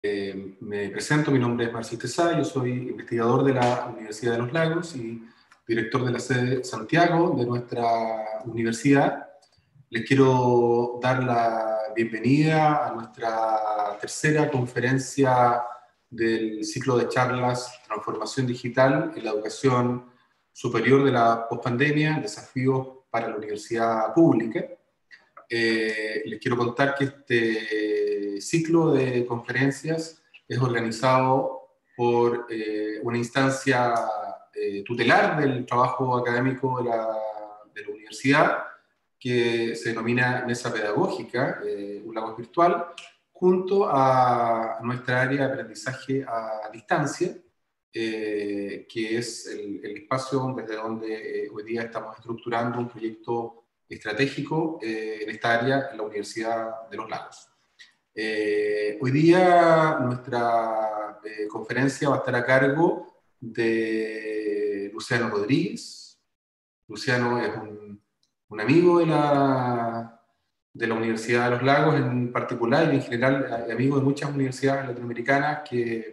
Me presento, mi nombre es Marcio Tezá, yo soy investigador de la Universidad de los Lagos y director de la sede Santiago de nuestra universidad. Les quiero dar la bienvenida a nuestra tercera conferencia del ciclo de charlas Transformación Digital en la Educación Superior de la Postpandemia, Desafíos para la Universidad Pública. Les quiero contar que este ciclo de conferencias es organizado por una instancia tutelar del trabajo académico de la universidad, que se denomina Mesa Pedagógica, un Lagos Virtual, junto a nuestra área de aprendizaje a distancia, que es el espacio desde donde hoy día estamos estructurando un proyecto estratégico en esta área en la Universidad de los Lagos. Hoy día nuestra conferencia va a estar a cargo de Luciano Rodríguez. Luciano es un amigo de la Universidad de los Lagos en particular y en general amigo de muchas universidades latinoamericanas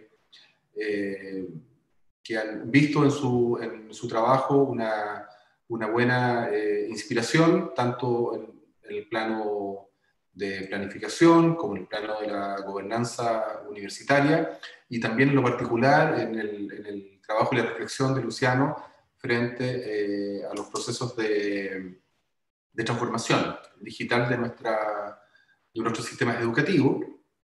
que han visto en su trabajo una buena inspiración, tanto en el plano de planificación como en el plano de la gobernanza universitaria, y también en lo particular en el trabajo y la reflexión de Luciano frente a los procesos de transformación digital de nuestros sistemas educativos.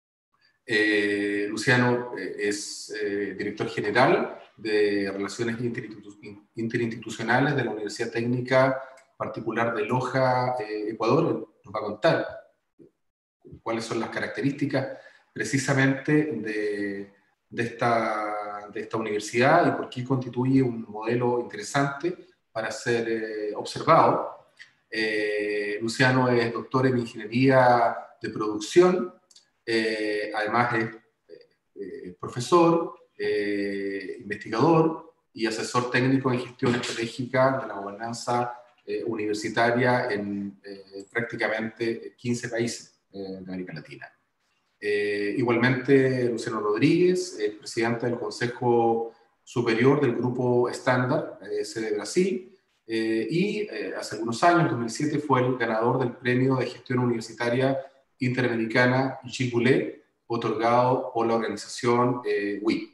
Luciano es director general de Relaciones Interinstitucionales de la Universidad Técnica Particular de Loja, Ecuador. Nos va a contar cuáles son las características precisamente de esta universidad y por qué constituye un modelo interesante para ser observado. Luciano es doctor en Ingeniería de Producción. Además es profesor, investigador y asesor técnico en gestión estratégica de la gobernanza universitaria en prácticamente 15 países de América Latina. Igualmente, Luciano Rodríguez, presidente del Consejo Superior del Grupo Estándar, sede de Brasil, y hace algunos años, en 2007, fue el ganador del Premio de Gestión Universitaria Interamericana Gilles Goulet, otorgado por la organización WI.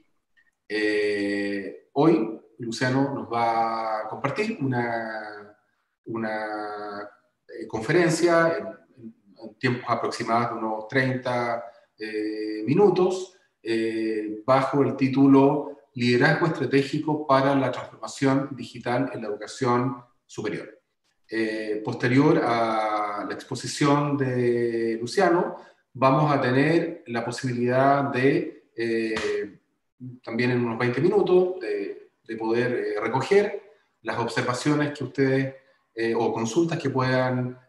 Hoy Luciano nos va a compartir una conferencia en tiempos aproximados de unos 30 minutos, bajo el título Liderazgo Estratégico para la Transformación Digital en la Educación Superior. Posterior a la exposición de Luciano, vamos a tener la posibilidad de, también en unos 20 minutos, de poder recoger las observaciones que ustedes, o consultas que puedan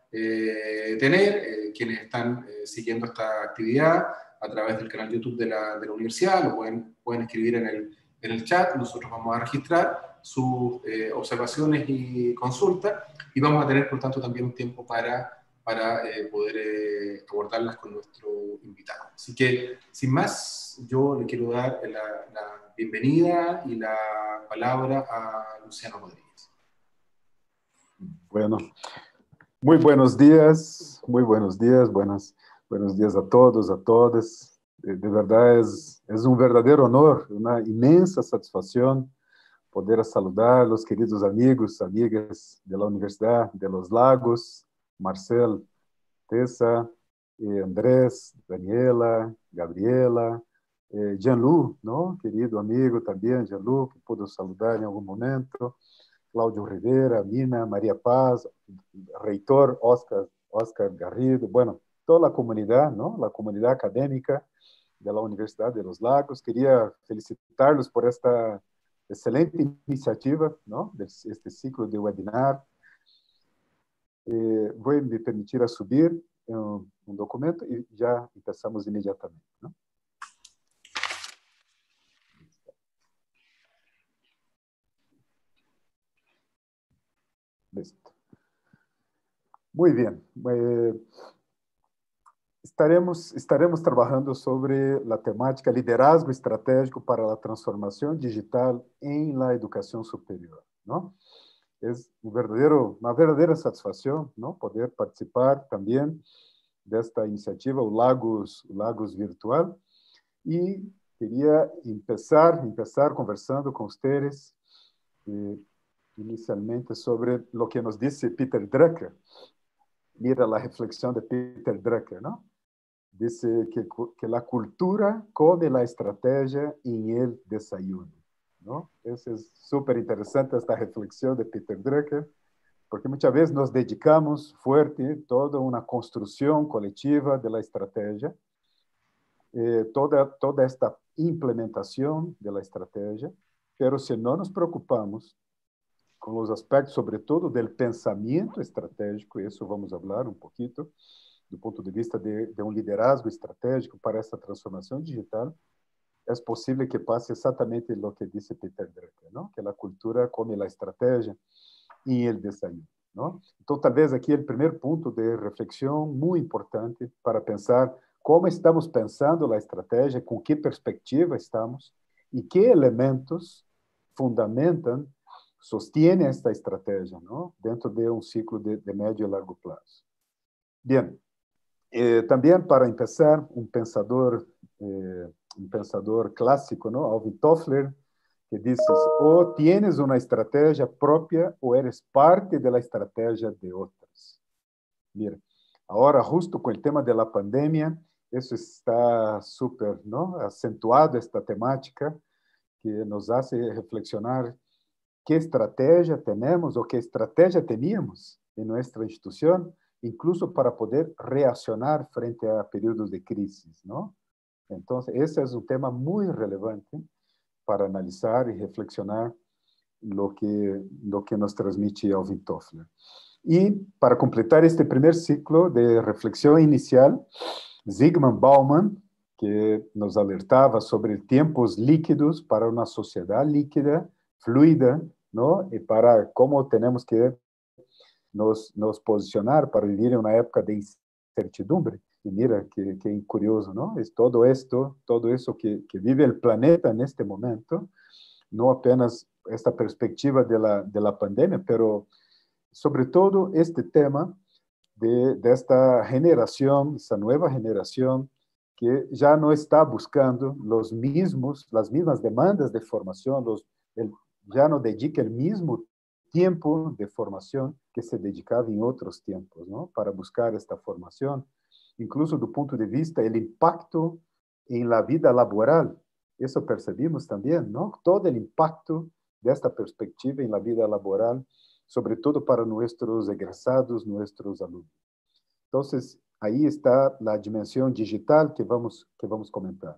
tener, quienes están siguiendo esta actividad a través del canal YouTube de la universidad, lo pueden escribir en el chat, nosotros vamos a registrar sus observaciones y consultas, y vamos a tener, por tanto, también un tiempo para poder abordarlas con nuestro invitado. Así que, sin más, yo le quiero dar la bienvenida y la palabra a Luciano Rodríguez. Bueno, muy buenos días, buenos días a todos, a todas. De verdad es un verdadero honor, una inmensa satisfacción poder saludar a los queridos amigos, amigas de la Universidad de los Lagos, Marcel, Tessa, Andrés, Daniela, Gabriela, Jean-Lu, ¿no? Querido amigo también, Jean-Lu, que puedo saludar en algún momento, Cláudio Rivera, Mina, María Paz, reitor Oscar Garrido, bueno, toda la comunidad, ¿no? La comunidad académica de la Universidad de los Lagos. Quería felicitarlos por esta excelente iniciativa, ¿no? Este ciclo de webinar. Voy a me permitir a subir un documento y ya empezamos inmediatamente, ¿no? Listo. Muy bien. estaremos trabajando sobre la temática liderazgo estratégico para la transformación digital en la educación superior, ¿no? Es una verdadera satisfacción, ¿no? Poder participar también de esta iniciativa, o Lagos Virtual. Y quería empezar conversando con ustedes inicialmente sobre lo que nos dice Peter Drucker. Mira la reflexión de Peter Drucker, ¿no? Dice que la cultura come la estrategia en el desayuno, ¿no? Es súper interesante esta reflexión de Peter Drucker, porque muchas veces nos dedicamos fuerte toda una construcción colectiva de la estrategia, toda esta implementación de la estrategia, pero si no nos preocupamos con los aspectos, sobre todo del pensamiento estratégico, y eso vamos a hablar un poquito, do ponto de vista de um liderazgo estratégico para essa transformação digital, é possível que passe exatamente o que disse Peter Drucker, não? Que a cultura come a estratégia e el desayuno, não? Então, talvez aqui o primeiro ponto de reflexão muito importante para pensar como estamos pensando a estratégia, com que perspectiva estamos e que elementos fundamentam, sostienen esta estratégia, não? Dentro de um ciclo de médio e largo prazo. Bien. También para empezar, un pensador clásico, ¿no? Alvin Toffler, que dice, o tienes una estrategia propia o eres parte de la estrategia de otras. Mira, ahora justo con el tema de la pandemia, eso está súper, ¿no? Acentuado esta temática que nos hace reflexionar qué estrategia tenemos o qué estrategia teníamos en nuestra institución, incluso para poder reaccionar frente a períodos de crisis, ¿no? Entonces, ese es un tema muy relevante para analizar y reflexionar lo que nos transmite Alvin Toffler. Y para completar este primer ciclo de reflexión inicial, Zygmunt Bauman, que nos alertaba sobre tiempos líquidos para una sociedad líquida, fluida, ¿no? Y para cómo tenemos que nos posicionar para vivir en una época de incertidumbre. Y mira, qué curioso, ¿no? Es todo eso que vive el planeta en este momento, no apenas esta perspectiva de la pandemia, pero sobre todo este tema de esta generación, esta nueva generación que ya no está buscando las mismas demandas de formación, ya no dedica el mismo tiempo de formación que se dedicaba en otros tiempos, ¿no? Para buscar esta formación, incluso do punto de vista el impacto en la vida laboral. Eso percibimos también, ¿no? Todo el impacto de esta perspectiva en la vida laboral, sobre todo para nuestros egresados, nuestros alumnos. Entonces, ahí está la dimensión digital que vamos comentar.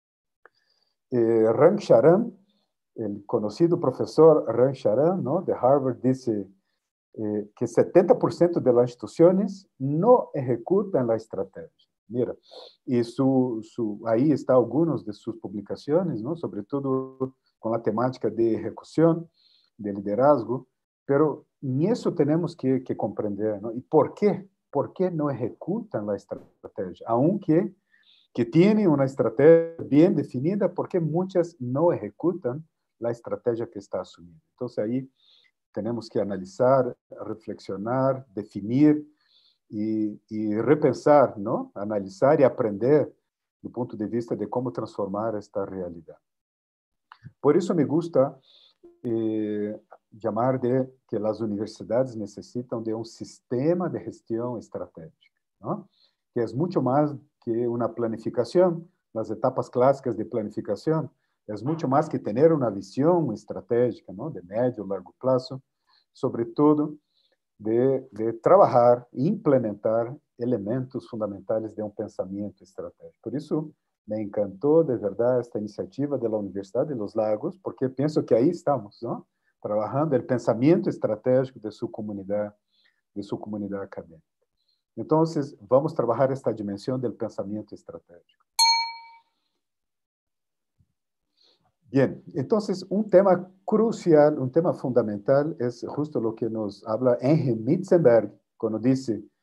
Ram Charan, el conocido profesor Ram Charan, ¿no? De Harvard, dice que 70% de las instituciones no ejecutan la estrategia. Mira, y ahí está algunas de sus publicaciones, ¿no? Sobre todo con la temática de ejecución, de liderazgo, pero en eso tenemos que comprender, ¿no? ¿Y por qué? ¿Por qué no ejecutan la estrategia? Aunque que tienen una estrategia bien definida, ¿por qué muchas no ejecutan la estrategia que está asumida? Entonces ahí tenemos que analizar, reflexionar, definir y repensar, ¿no? Analizar y aprender do punto de vista de cómo transformar esta realidad. Por eso me gusta llamar de que las universidades necesitan de un sistema de gestión estratégica, ¿no? Que es mucho más que una planificación, las etapas clásicas de planificación, es mucho más que tener una visión estratégica, ¿no? De médio, largo plazo, sobre todo de trabajar e implementar elementos fundamentales de un pensamiento estratégico. Por eso me encantó de verdad esta iniciativa de la Universidad de los Lagos, porque pienso que ahí estamos, ¿no? Trabajando el pensamiento estratégico de su comunidad académica. Entonces, vamos a trabajar esta dimensión del pensamiento estratégico. Bien, entonces un tema crucial, un tema fundamental es justo lo que nos habla Henry Mitzenberg cuando dice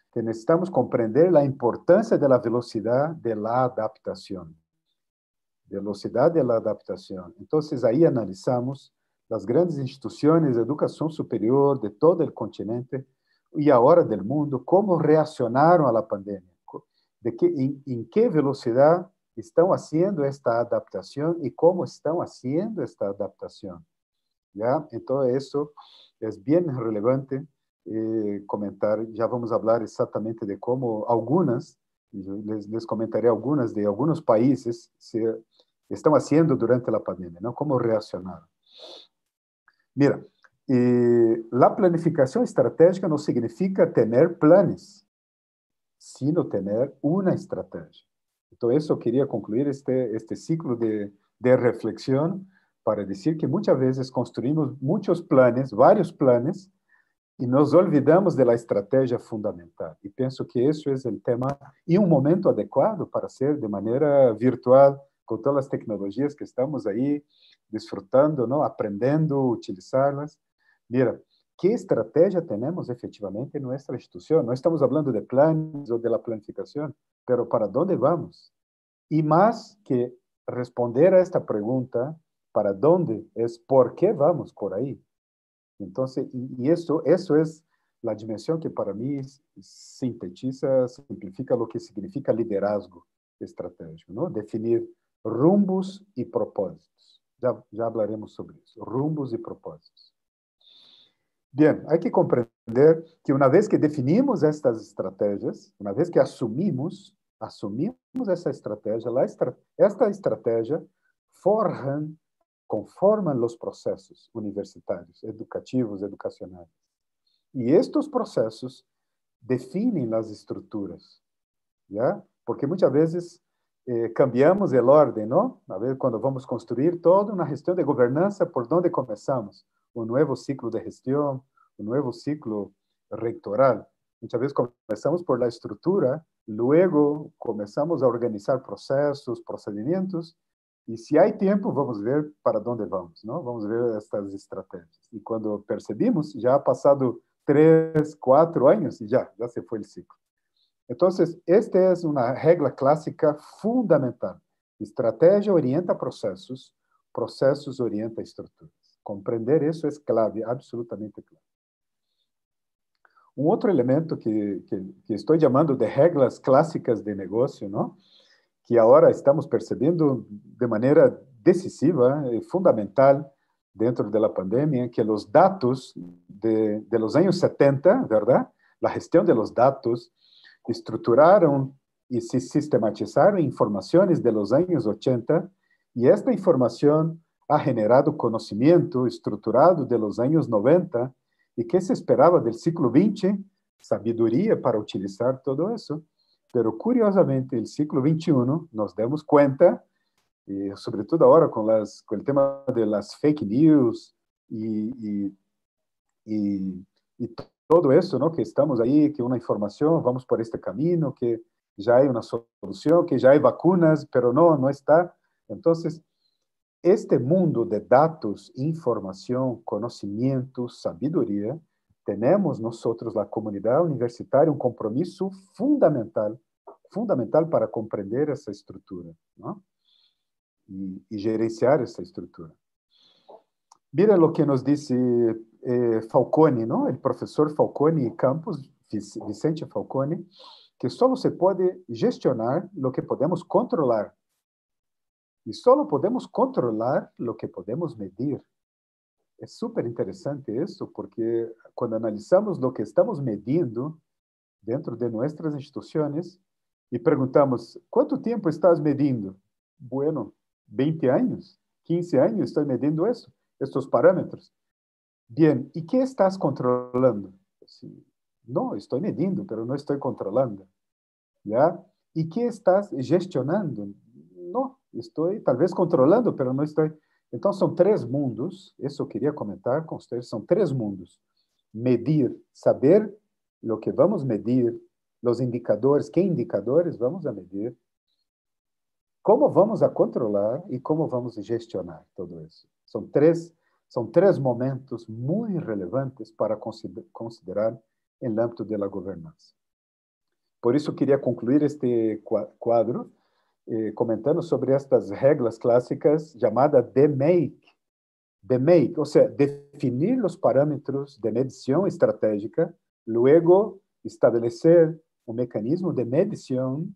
que necesitamos comprender la importancia de la velocidad de la adaptación. Velocidad de la adaptación. Entonces, ahí analizamos las grandes instituciones de educación superior de todo el continente y ahora del mundo, cómo reaccionaron a la pandemia, en qué velocidad están haciendo esta adaptación y cómo están haciendo esta adaptación. ¿Ya? Entonces, eso es bien relevante comentar. Ya vamos a hablar exactamente de cómo algunas, les comentaré algunas de algunos países se estão haciendo durante la pandemia, ¿no? Cómo reaccionaron. Mira, la planificación estratégica no significa tener planes, sino tener una estrategia. Entonces, eso quería concluir este ciclo de reflexión para decir que muchas veces construimos muchos planes, varios planes, y nos olvidamos de la estrategia fundamental. Y pienso que eso es el tema y un momento adecuado para hacer de manera virtual, con todas las tecnologías que estamos ahí disfrutando, ¿no? Aprendiendo, utilizarlas. Mira, ¿qué estrategia tenemos efectivamente en nuestra institución? No estamos hablando de planes o de la planificación, pero ¿para dónde vamos? Y más que responder a esta pregunta, ¿para dónde? Es ¿por qué vamos por ahí? Entonces, y eso es la dimensión que para mí sintetiza, simplifica lo que significa liderazgo estratégico, ¿no? Definir rumbos y propósitos. Ya hablaremos sobre eso, rumbos y propósitos. Bien, hay que comprender que una vez que definimos estas estrategias, una vez que asumimos esa estrategia, esta estrategia conforman los procesos universitarios, educativos, educacionales. Y estos procesos definen las estructuras, ¿ya? Porque muchas veces cambiamos el orden, ¿no? A ver, cuando vamos a construir toda una gestión de gobernanza, ¿por dónde comenzamos? Un nuevo ciclo de gestión, un nuevo ciclo rectoral. Muchas veces comenzamos por la estructura, luego comenzamos a organizar procesos, procedimientos, y si hay tiempo, vamos a ver para dónde vamos, ¿no? Vamos a ver estas estrategias. Y cuando percibimos, ya ha pasado 3, 4 años y ya se fue el ciclo. Entonces, esta es una regla clásica fundamental. Estrategia orienta procesos, procesos orienta estructuras. Comprender eso es clave, absolutamente clave. Un otro elemento que estoy llamando de reglas clásicas de negocio, ¿no? Que ahora estamos percibiendo de manera decisiva, fundamental, dentro de la pandemia, que los datos de los años 70, ¿verdad? La gestión de los datos estruturaron y se sistematizaron informaciones de los años 80, y esta información ha generado conocimiento estruturado de los años 90, y que se esperaba del siglo XX, sabiduría para utilizar todo eso. Pero curiosamente, el siglo XXI nos damos cuenta, y sobre todo ahora con el tema de las fake news y todo eso, ¿no? Que estamos ahí, que una información, vamos por este camino, que ya hay una solución, que ya hay vacunas, pero no está. Entonces, este mundo de datos, información, conocimiento, sabiduría, tenemos nosotros, la comunidad universitaria, un compromiso fundamental para comprender essa estrutura, ¿no? Y gerenciar essa estrutura. Mira lo que nos dice Falcone, ¿no? El profesor Falcone Campos, Vicente Falcone, que solo se puede gestionar lo que podemos controlar. Y solo podemos controlar lo que podemos medir. Es súper interesante eso, porque cuando analizamos lo que estamos medindo dentro de nuestras instituciones y preguntamos, ¿cuánto tiempo estás medindo? Bueno, 20 años, 15 años estoy medindo eso, estos parámetros. Bien, ¿y qué estás controlando? Sí, no, estoy medindo, pero no estoy controlando. ¿Ya? ¿Y qué estás gestionando? No, estoy tal vez controlando, pero no estoy. Entonces son 3 mundos, eso quería comentar con ustedes, son 3 mundos. Medir, saber lo que vamos a medir, los indicadores, qué indicadores vamos a medir, cómo vamos a controlar y cómo vamos a gestionar todo eso. Son tres momentos muy relevantes para considerar en el ámbito de la gobernanza. Por eso quería concluir este cuadro comentando sobre estas reglas clásicas llamadas DMAIC. DMAIC, o sea, definir los parámetros de medición estratégica, luego establecer un mecanismo de medición,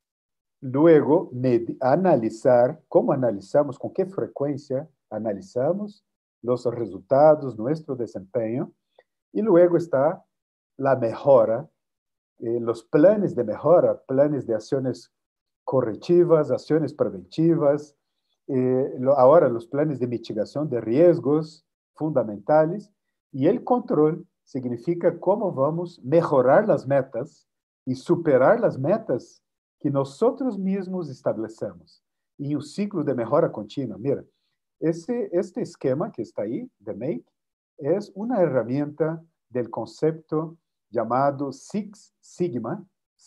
luego analizar, cómo analizamos, con qué frecuencia analizamos los resultados, nuestro desempeño, y luego está la mejora, los planes de mejora, planes de acciones correctivas, acciones preventivas, ahora los planes de mitigación de riesgos fundamentales, y el control significa cómo vamos a mejorar las metas y superar las metas que nosotros mismos establecemos en un ciclo de mejora continua. Mira, este esquema que está ahí, de MAKE, es una herramienta del concepto llamado Six Sigma,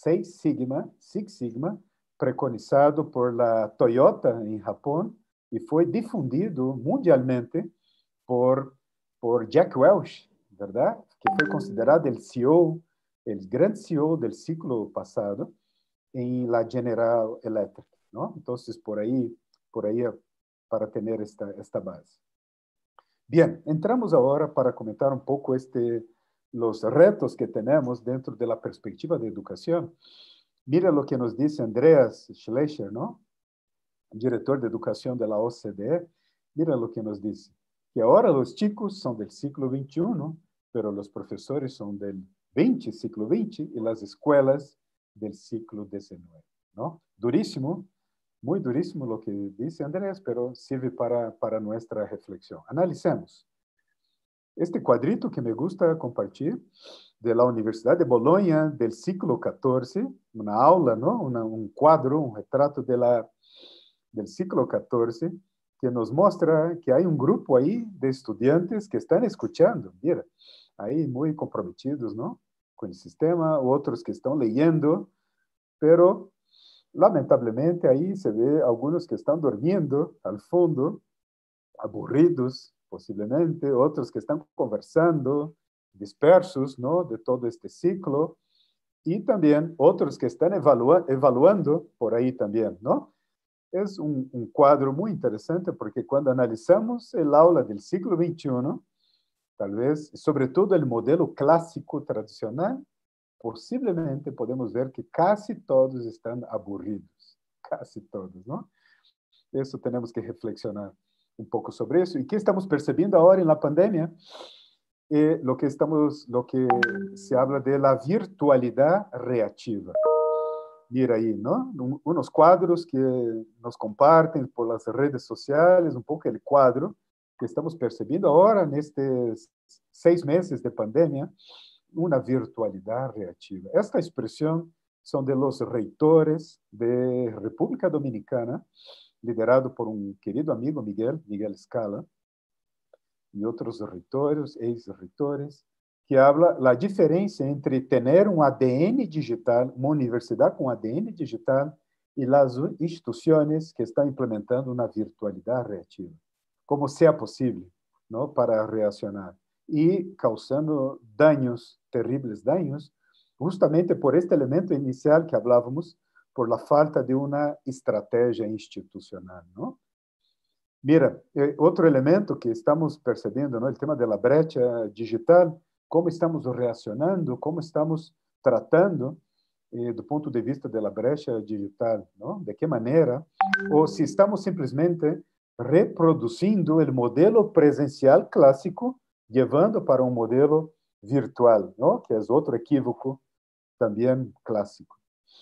Six Sigma, preconizado por la Toyota en Japón y fue difundido mundialmente por Jack Welch, ¿verdad? Que fue considerado el CEO, el gran CEO del siglo pasado en la General Electric, ¿no? Entonces, por ahí para tener esta base. Bien, entramos ahora para comentar un poco los retos que tenemos dentro de la perspectiva de educación. Mira lo que nos dice Andreas Schleicher, ¿no? Director de educación de la OCDE. Mira lo que nos dice, que ahora los chicos son del siglo XXI, pero los profesores son del siglo XX, y las escuelas del siglo XIX, ¿no? Durísimo, muy durísimo lo que dice Andrés, pero sirve para nuestra reflexión. Analicemos. Este cuadrito que me gusta compartir de la Universidad de Bologna del siglo XIV, una aula, ¿no? Un cuadro, un retrato del siglo XIV, que nos muestra que hay un grupo ahí de estudiantes que están escuchando, mira, ahí muy comprometidos, ¿no? Con el sistema, otros que están leyendo, pero lamentablemente ahí se ve algunos que están durmiendo al fondo, aburridos posiblemente, otros que están conversando, dispersos, ¿no? De todo este ciclo, y también otros que están evaluando por ahí también, ¿no? Es un cuadro muy interesante porque cuando analizamos el aula del siglo XXI, tal vez, sobre todo el modelo clásico tradicional, posiblemente podemos ver que casi todos están aburridos, casi todos, ¿no? Eso tenemos que reflexionar un poco sobre eso. ¿Y qué estamos percibiendo ahora en la pandemia? Lo que se habla de la virtualidad reactiva. Mira ahí, ¿no? Unos cuadros que nos comparten por las redes sociales, un poco el cuadro que estamos percibiendo ahora en estos 6 meses de pandemia, una virtualidad reactiva. Esta expresión son de los reitores de República Dominicana, liderado por un querido amigo Miguel Scala, y otros reitores, ex-reitores, que habla la diferencia entre tener un ADN digital, una universidad con ADN digital, y las instituciones que están implementando una virtualidad reactiva. Como sea posible, ¿no? Para reaccionar. Y causando daños, terribles daños, justamente por este elemento inicial que hablábamos, por la falta de una estrategia institucional, ¿no? Mira, otro elemento que estamos percibiendo, ¿no? El tema de la brecha digital, cómo estamos reaccionando, cómo estamos tratando do ponto de vista de la brecha digital, ¿no? De qué manera, o si estamos simplesmente reproducindo el modelo presencial clásico, llevando para un modelo virtual, ¿no? Que es otro equívoco también clásico.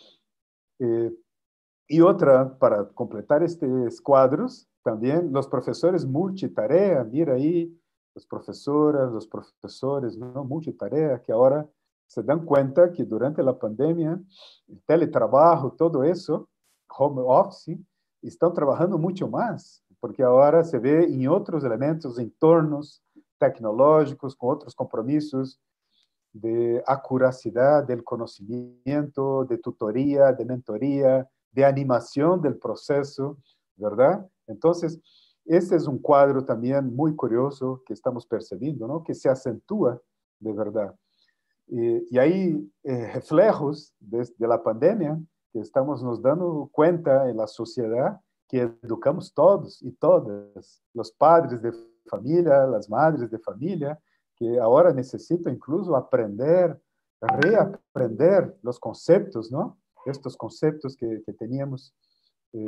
Y otra, para completar estos cuadros, también los profesores multitarea, mira ahí, las profesoras, los profesores, ¿no? Multitarea, que ahora se dan cuenta que durante la pandemia, el teletrabajo, todo eso, home office, están trabajando mucho más, porque ahora se ve en otros elementos, entornos tecnológicos, con otros compromisos de acuracidad del conocimiento, de tutoría, de mentoría, de animación del proceso, ¿verdad? Entonces, este es un cuadro también muy curioso que estamos percibiendo, ¿no? Que se acentúa de verdad. Y hay reflejos de la pandemia que estamos nos dando cuenta en la sociedad que educamos todos y todas, los padres de familia, las madres de familia, que ahora necesitan incluso aprender, reaprender los conceptos, ¿no? Estos conceptos que teníamos eh,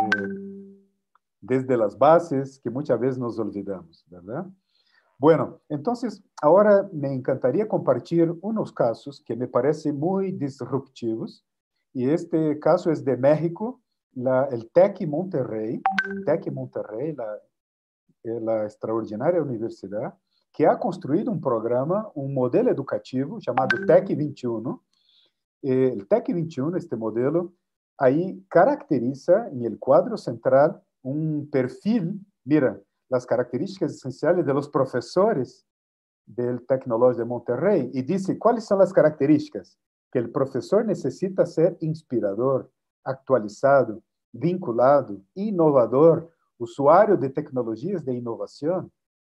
desde las bases, que muchas veces nos olvidamos, ¿verdad? Bueno, entonces ahora me encantaría compartir unos casos que me parecen muy disruptivos. Y este caso es de México, el TEC Monterrey, la extraordinaria universidad, que ha construido un programa, un modelo educativo llamado TEC 21. El TEC 21, este modelo, ahí caracteriza en el cuadro central un perfil, mira, las características esenciales de los profesores del Tecnológico de Monterrey y dice cuáles son las características que el profesor necesita ser inspirador, actualizado, vinculado, innovador, usuario de tecnologías de innovación.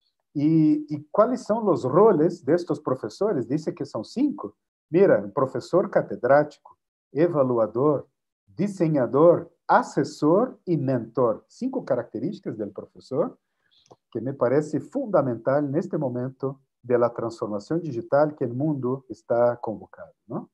¿Y cuáles son los roles de estos profesores? Dice que son 5. Mira, profesor catedrático, evaluador, diseñador, asesor y mentor. 5 características del profesor que me parece fundamental en este momento de la transformación digital que el mundo está convocando, ¿no?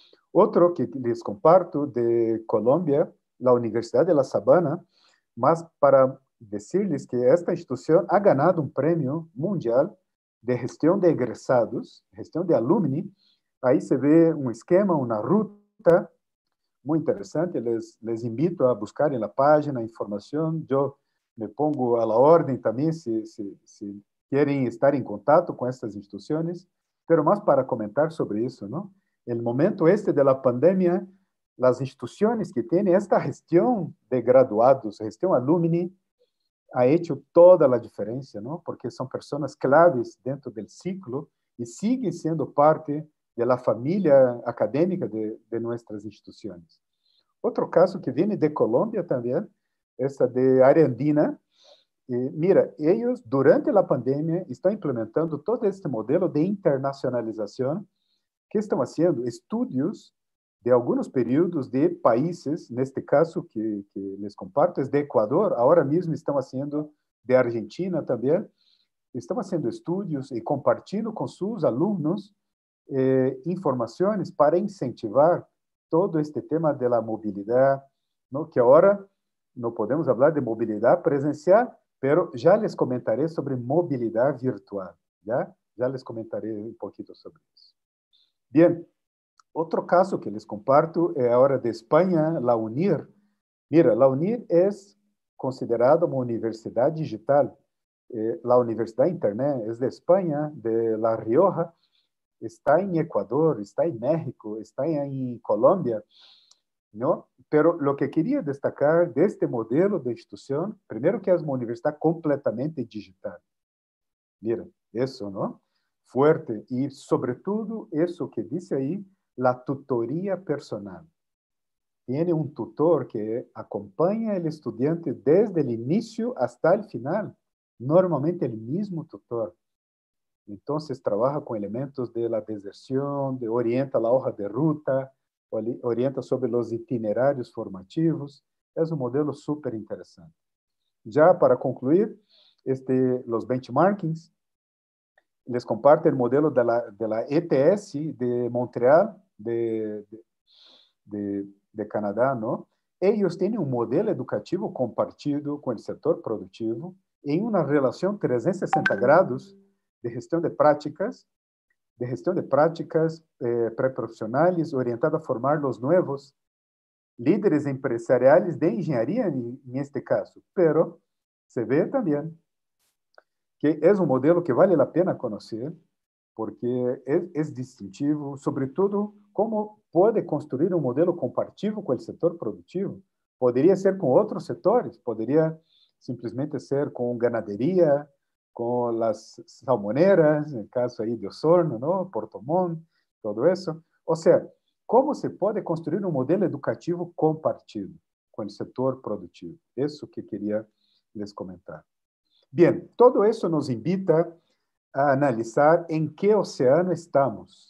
Otro que les comparto de Colombia, la Universidad de La Sabana, más para decirles que esta institución ha ganado un premio mundial de gestión de egresados, gestión de alumni. Ahí se ve un esquema, una ruta muy interesante. Les invito a buscar en la página información. Yo me pongo a la orden también si quieren estar en contacto con estas instituciones, pero más para comentar sobre eso, ¿no? El momento este de la pandemia, las instituciones que tienen esta gestión de graduados, gestión alumni, ha hecho toda la diferencia, ¿no? Porque son personas claves dentro del ciclo y siguen siendo parte de la familia académica de nuestras instituciones. Otro caso que viene de Colombia también, esta de área andina. Mira, ellos durante la pandemia están implementando todo este modelo de internacionalización que estão haciendo estudios de algunos períodos de países, en este caso que les comparto es de Ecuador, ahora mismo están haciendo de Argentina también, están haciendo estudios y compartiendo con sus alumnos informaciones para incentivar todo este tema de la movilidad, ¿no? Que ahora no podemos hablar de movilidad presencial, pero ya les comentaré sobre movilidad virtual, ¿ya? Ya les comentaré un poquito sobre eso. Bien, otro caso que les comparto es ahora de España, la UNIR. Mira, la UNIR es considerada una universidad digital. La Universidad Internet es de España, de La Rioja, está en Ecuador, está en México, está en Colombia, ¿no? Pero lo que quería destacar de este modelo de institución, primero que es una universidad completamente digital. Mira, eso, ¿no? Fuerte. Y sobre todo eso que dice ahí, la tutoría personal. Tiene un tutor que acompaña al estudiante desde el inicio hasta el final. Normalmente el mismo tutor. Entonces trabaja con elementos de la deserción, orienta la hoja de ruta, orienta sobre los itinerarios formativos. Es un modelo súper interesante. Ya para concluir, los benchmarkings, les comparto el modelo de la ETS de Montreal, de Canadá, ¿no? Ellos tienen un modelo educativo compartido con el sector productivo en una relación 360 grados de gestión de prácticas preprofesionales orientada a formar los nuevos líderes empresariales de ingeniería en este caso. Pero se ve también que es un modelo que vale la pena conocer, porque es distintivo, sobre todo, cómo puede construir un modelo compartido con el sector productivo. Podría ser con otros sectores, podría simplemente ser con ganadería, con las salmoneras, en el caso ahí de Osorno, ¿no? Portomón, todo eso. O sea, ¿cómo se puede construir un modelo educativo compartido con el sector productivo? Eso que quería les comentar. Bien, todo eso nos invita a analizar en qué océano estamos.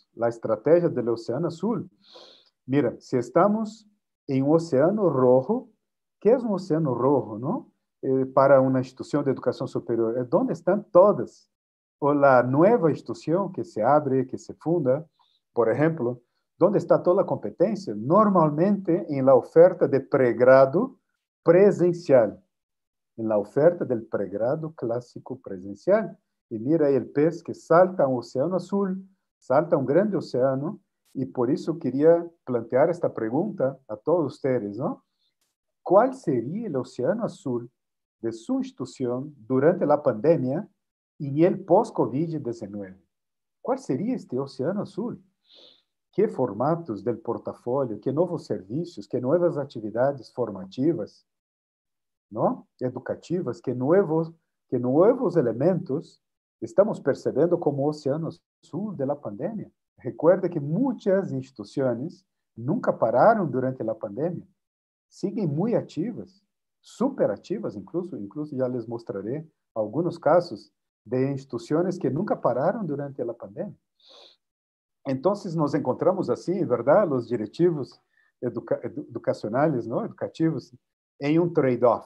la estrategia del Océano Azul. Mira, si estamos en un océano rojo, ¿qué es un océano rojo, no? Para una institución de educación superior, es donde están todas. O la nueva institución que se abre, que se funda, por ejemplo, ¿dónde está toda la competencia? Normalmente en la oferta de pregrado presencial, en la oferta del pregrado clásico presencial. Y mira ahí el pez que salta a un océano azul, salta a un grande océano, y por eso quería plantear esta pregunta a todos ustedes, ¿no? ¿Cuál sería el océano azul de su institución durante la pandemia y el post-COVID-19? ¿Cuál sería este océano azul? ¿Qué formatos del portafolio, qué nuevos servicios, qué nuevas actividades formativas, ¿no? Educativas, qué nuevos elementos estamos percibiendo como océano azul de la pandemia? Recuerde que muchas instituciones nunca pararon durante la pandemia, siguen muy activas, súper activas incluso ya les mostraré algunos casos de instituciones que nunca pararon durante la pandemia. Entonces nos encontramos así, ¿verdad? Los directivos educacionales, ¿no? Educativos, en un trade-off.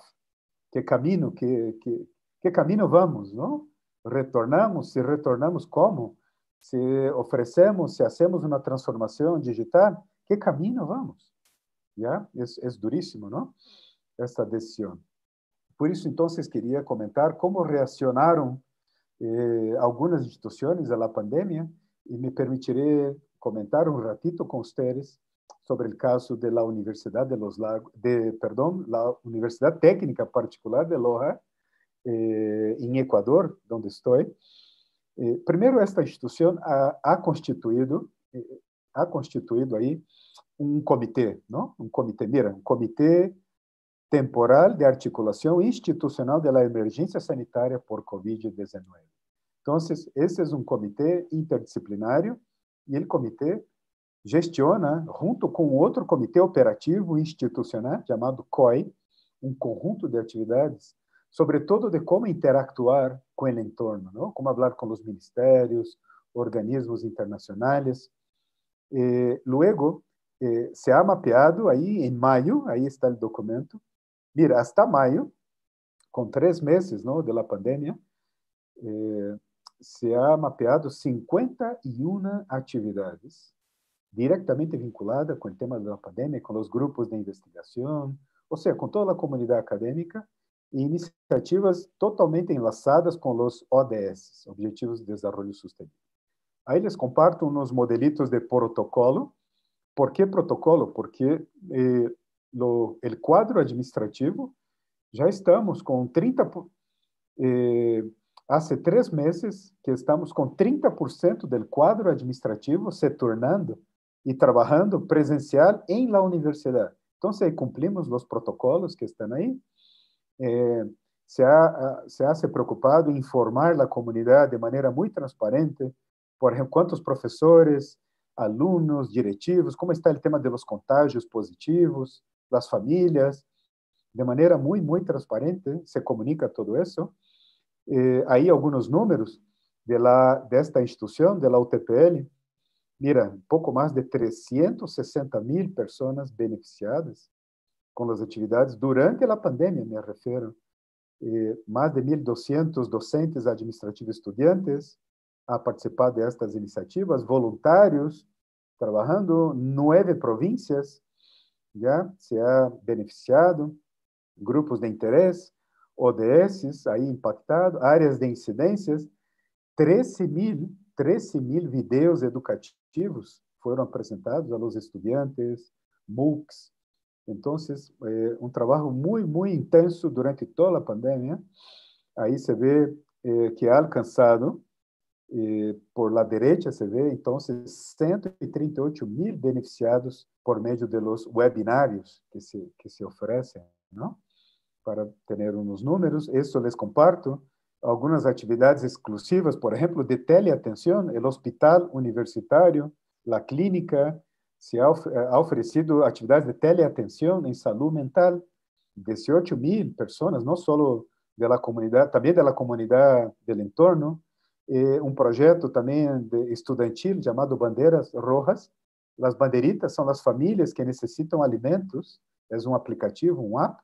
¿Qué camino vamos, no? Retornamos, si retornamos, ¿cómo? Si ofrecemos, si hacemos una transformación digital, ¿qué camino vamos? ¿Ya? Es durísimo, ¿no? Esta decisión. Por eso, entonces, quería comentar cómo reaccionaron algunas instituciones a la pandemia y me permitiré comentar un ratito con ustedes sobre el caso de la Universidad de los Lagos, la Universidad Técnica Particular de Loja, en Ecuador, donde estoy. Primero, esta institución ha constituido ahí un comité, ¿no? Un comité, mira, un comité temporal de articulación institucional de la emergencia sanitaria por COVID-19. Entonces, ese es un comité interdisciplinario y el comité gestiona, junto com outro comitê operativo institucional, chamado COI, um conjunto de atividades, sobretudo de como interactuar com o entorno, não? Como falar com os ministérios, organismos internacionais. Luego, se ha mapeado aí em maio, aí está o documento, mira, hasta maio, com 3 meses, não, de la pandemia, se ha mapeado 51 atividades directamente vinculada com o tema da pandemia, com os grupos de investigação, ou seja, com toda a comunidade acadêmica, e iniciativas totalmente enlaçadas com os ODS, Objetivos de Desenvolvimento Sustentável. Aí les comparto uns modelitos de protocolo. ¿Por que protocolo? Porque o quadro administrativo, já estamos com 30%, há 3 meses que estamos com 30% do quadro administrativo se tornando e trabalhando presencial em la universidade. Então, aí cumprimos os protocolos que estão aí. Se ha se preocupado em informar a comunidade de maneira muito transparente, por exemplo, quantos professores, alunos, diretivos, como está o tema de los contágios positivos, das famílias, de maneira muito transparente, se comunica todo isso. Aí alguns números desta instituição, da UTPL. Mira, pouco mais de 360,000 pessoas beneficiadas com as atividades durante a pandemia, me refiro. Mais de 1.200 docentes administrativos estudiantes a participar destas iniciativas, voluntários, trabalhando 9 províncias, já se ha beneficiado, grupos de interesse, ODS aí impactado, áreas de incidências, 13 mil vídeos educativos foram apresentados a los estudiantes, MOOCs. Então, um trabalho muito intenso durante toda a pandemia. Aí se vê que ha alcançado, por la derecha se vê, então, 138,000 beneficiados por meio de los webinários que se oferecem, não? Para ter uns números. Isso les comparto. Algumas atividades exclusivas, por exemplo, de teleatenção, o hospital universitário, a clínica, se ha oferecido atividades de teleatenção em saúde mental, 18,000 pessoas, não só da comunidade, também da comunidade do entorno, Um projeto também estudantil chamado Bandeiras Rojas. As banderitas são as famílias que necessitam alimentos. É um aplicativo, um app,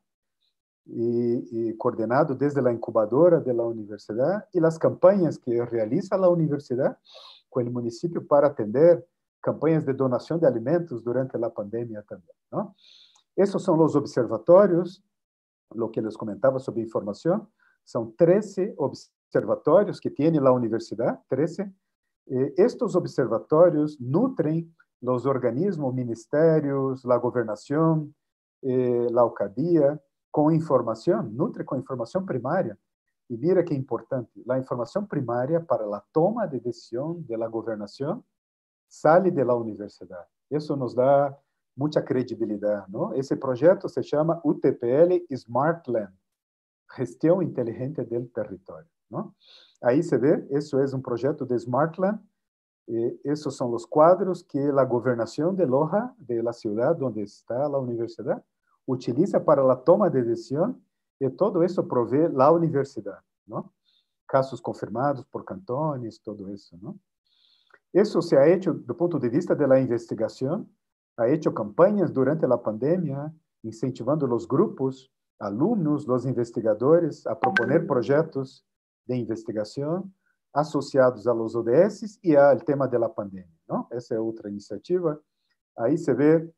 e coordenado desde a incubadora da universidade e as campanhas que realiza a universidade com o município para atender campanhas de donação de alimentos durante a pandemia também, não? Esses são os observatórios, o que les comentava sobre informação. São 13 observatórios que tem a universidade, 13. Estes observatórios nutrem os organismos, ministérios, a governação, a alcaldía, com informação, nutre com informação primária. E mira que importante, a informação primária para a toma de decisão da governação sale da universidade. Isso nos dá muita credibilidade, não? Esse projeto se chama UTPL Smartland, Gestão Inteligente do Território, não? Aí se vê, isso é um projeto de Smartland. Esses são os quadros que a governação de Loja, da cidade onde está a universidade, utiliza para a toma de decisão, e todo isso provê a universidade, não? Casos confirmados por cantones, tudo isso, não? Isso se ha hecho do ponto de vista da investigação, ha hecho campanhas durante a pandemia, incentivando os grupos, alunos, os investigadores a proponer projetos de investigação associados a los ODS e ao tema da pandemia, não? Essa é outra iniciativa. Aí se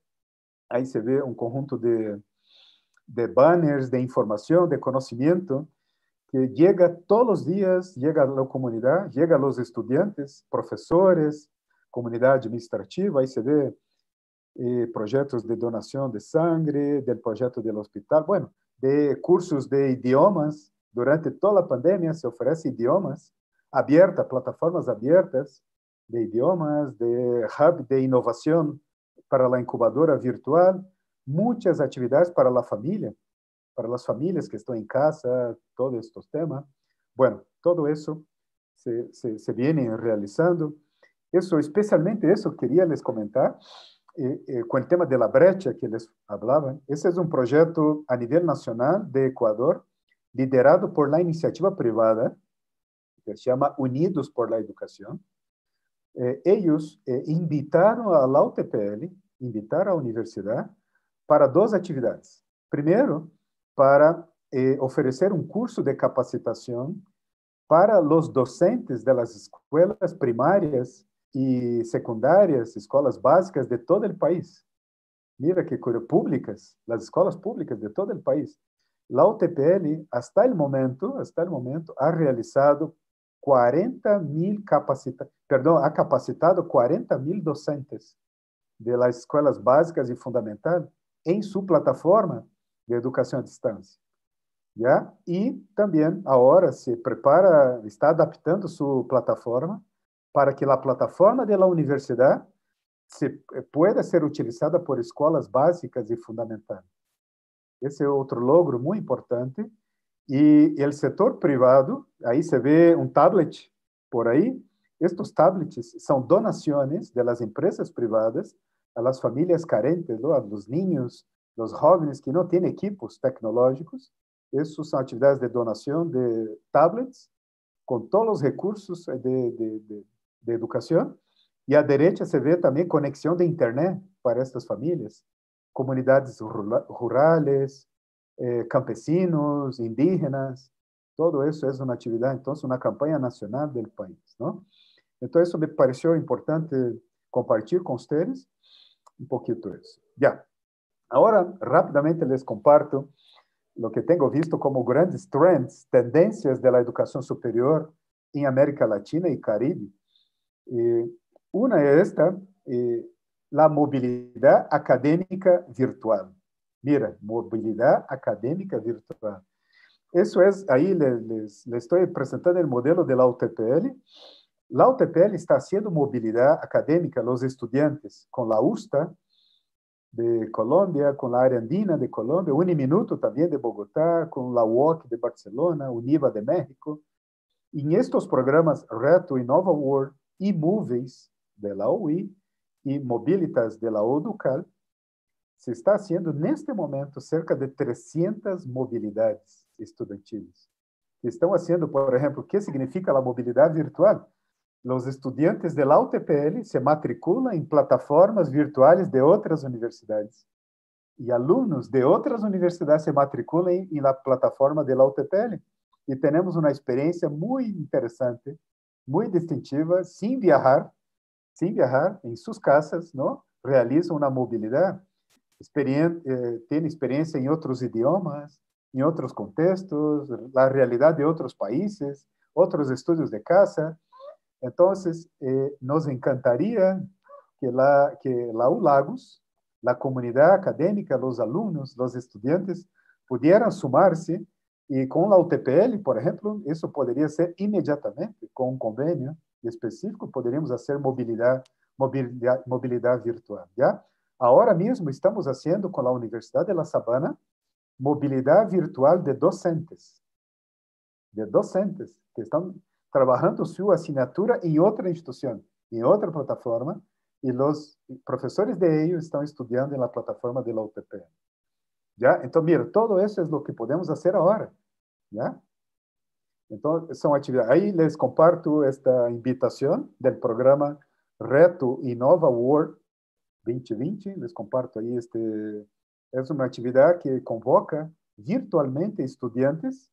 vê um conjunto de banners, de informação, de conhecimento, que chega todos os dias, chega à comunidade, chega aos estudantes, professores, comunidade administrativa. Aí se vê projetos de donação de sangue, do projeto do hospital, bueno, de cursos de idiomas. Durante toda a pandemia se oferece idiomas abertas, plataformas abertas de idiomas, de hub de inovação para a incubadora virtual, muitas atividades para a família, para as famílias que estão em casa, todos estes temas. Bueno, todo isso se viene realizando. Isso, especialmente isso, queria les comentar, com o tema da brecha que eles falavam. Esse é um projeto a nível nacional de Equador, liderado por la iniciativa privada, que se chama Unidos por la Educação. Eles invitaram a la UTPL, invitaram a universidade para duas atividades. Primeiro, para oferecer um curso de capacitação para os docentes das escolas primárias e secundárias, escolas básicas de todo o país. Mira que coisa, públicas, as escolas públicas de todo o país. La UTPL, hasta el momento, ha realizado 40.000 ha capacitado 40.000 docentes de las escolas básicas e fundamentais em sua plataforma de educação à distância. ¿Ya? E também agora se prepara, está adaptando sua plataforma para que a plataforma da universidade pueda ser utilizada por escolas básicas e fundamentais. Esse é outro logro muito importante. E o setor privado, aí se vê um tablet por aí. Estes tablets são donações das empresas privadas a las famílias carentes, a los niños, los jóvenes que não têm equipos tecnológicos. Essas são atividades de donação de tablets com todos os recursos de educação. E à direita se vê também conexão de internet para estas famílias, comunidades rurales, campesinos, indígenas. Todo isso é uma atividade, então, uma campanha nacional do país, não? Então, isso me pareceu importante compartilhar com vocês um pouquinho isso. Já. Agora, rapidamente, les comparto o que tenho visto como grandes trends, tendências da educação superior em América Latina e Caribe. Uma é esta, a mobilidade acadêmica virtual. Mira, mobilidade acadêmica virtual. Isso é, aí les estou apresentando o modelo da UTPL. A UTPL está haciendo mobilidade acadêmica los estudiantes com a USTA de Colômbia, com a área andina de Colômbia, Uniminuto também de Bogotá, com a UOC de Barcelona, Univa de México. E estes programas Reto Innova World e Movies de la UI e Mobilitas de la UDUCAL, se está haciendo neste momento cerca de 300 mobilidades estudantiles. que están haciendo, por ejemplo, ¿qué significa la movilidad virtual? Los estudiantes de la UTPL se matriculan en plataformas virtuales de otras universidades y alumnos de otras universidades se matriculan en la plataforma de la UTPL. Y tenemos una experiencia muy interesante, muy distintiva, sin viajar en sus casas, ¿no? Realizan una movilidad, tienen experiencia en otros idiomas, en otros contextos, la realidad de otros países, otros estudios de casa. Entonces, nos encantaría que la ULagos, la comunidad académica, los alumnos, los estudiantes, pudieran sumarse y con la UTPL, por ejemplo, eso podría ser inmediatamente, con un convenio específico, poderíamos hacer movilidad virtual, ¿ya? Ahora mismo estamos haciendo con la Universidad de La Sabana movilidad virtual de docentes que están trabajando su asignatura en otra institución, en otra plataforma, y los profesores de ellos están estudiando en la plataforma de la UTP. ¿Ya? Entonces, mira, todo eso es lo que podemos hacer ahora. ¿Ya? Entonces, son actividades. Ahí les comparto esta invitación del programa Reto Innova World 2020. Les comparto ahí es una actividad que convoca virtualmente estudiantes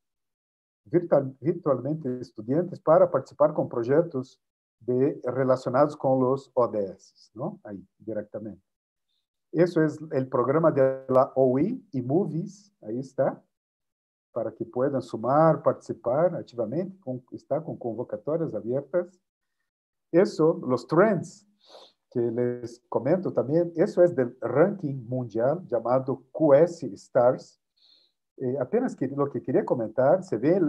para participar con proyectos relacionados con los ODS, ¿no? Ahí, directamente. Eso es el programa de la OI y Movies, ahí está, para que puedan sumar, participar activamente, está con convocatorias abiertas. Eso, los trends que les comento también, eso es del ranking mundial llamado QS Stars. Apenas lo que quería comentar, se ve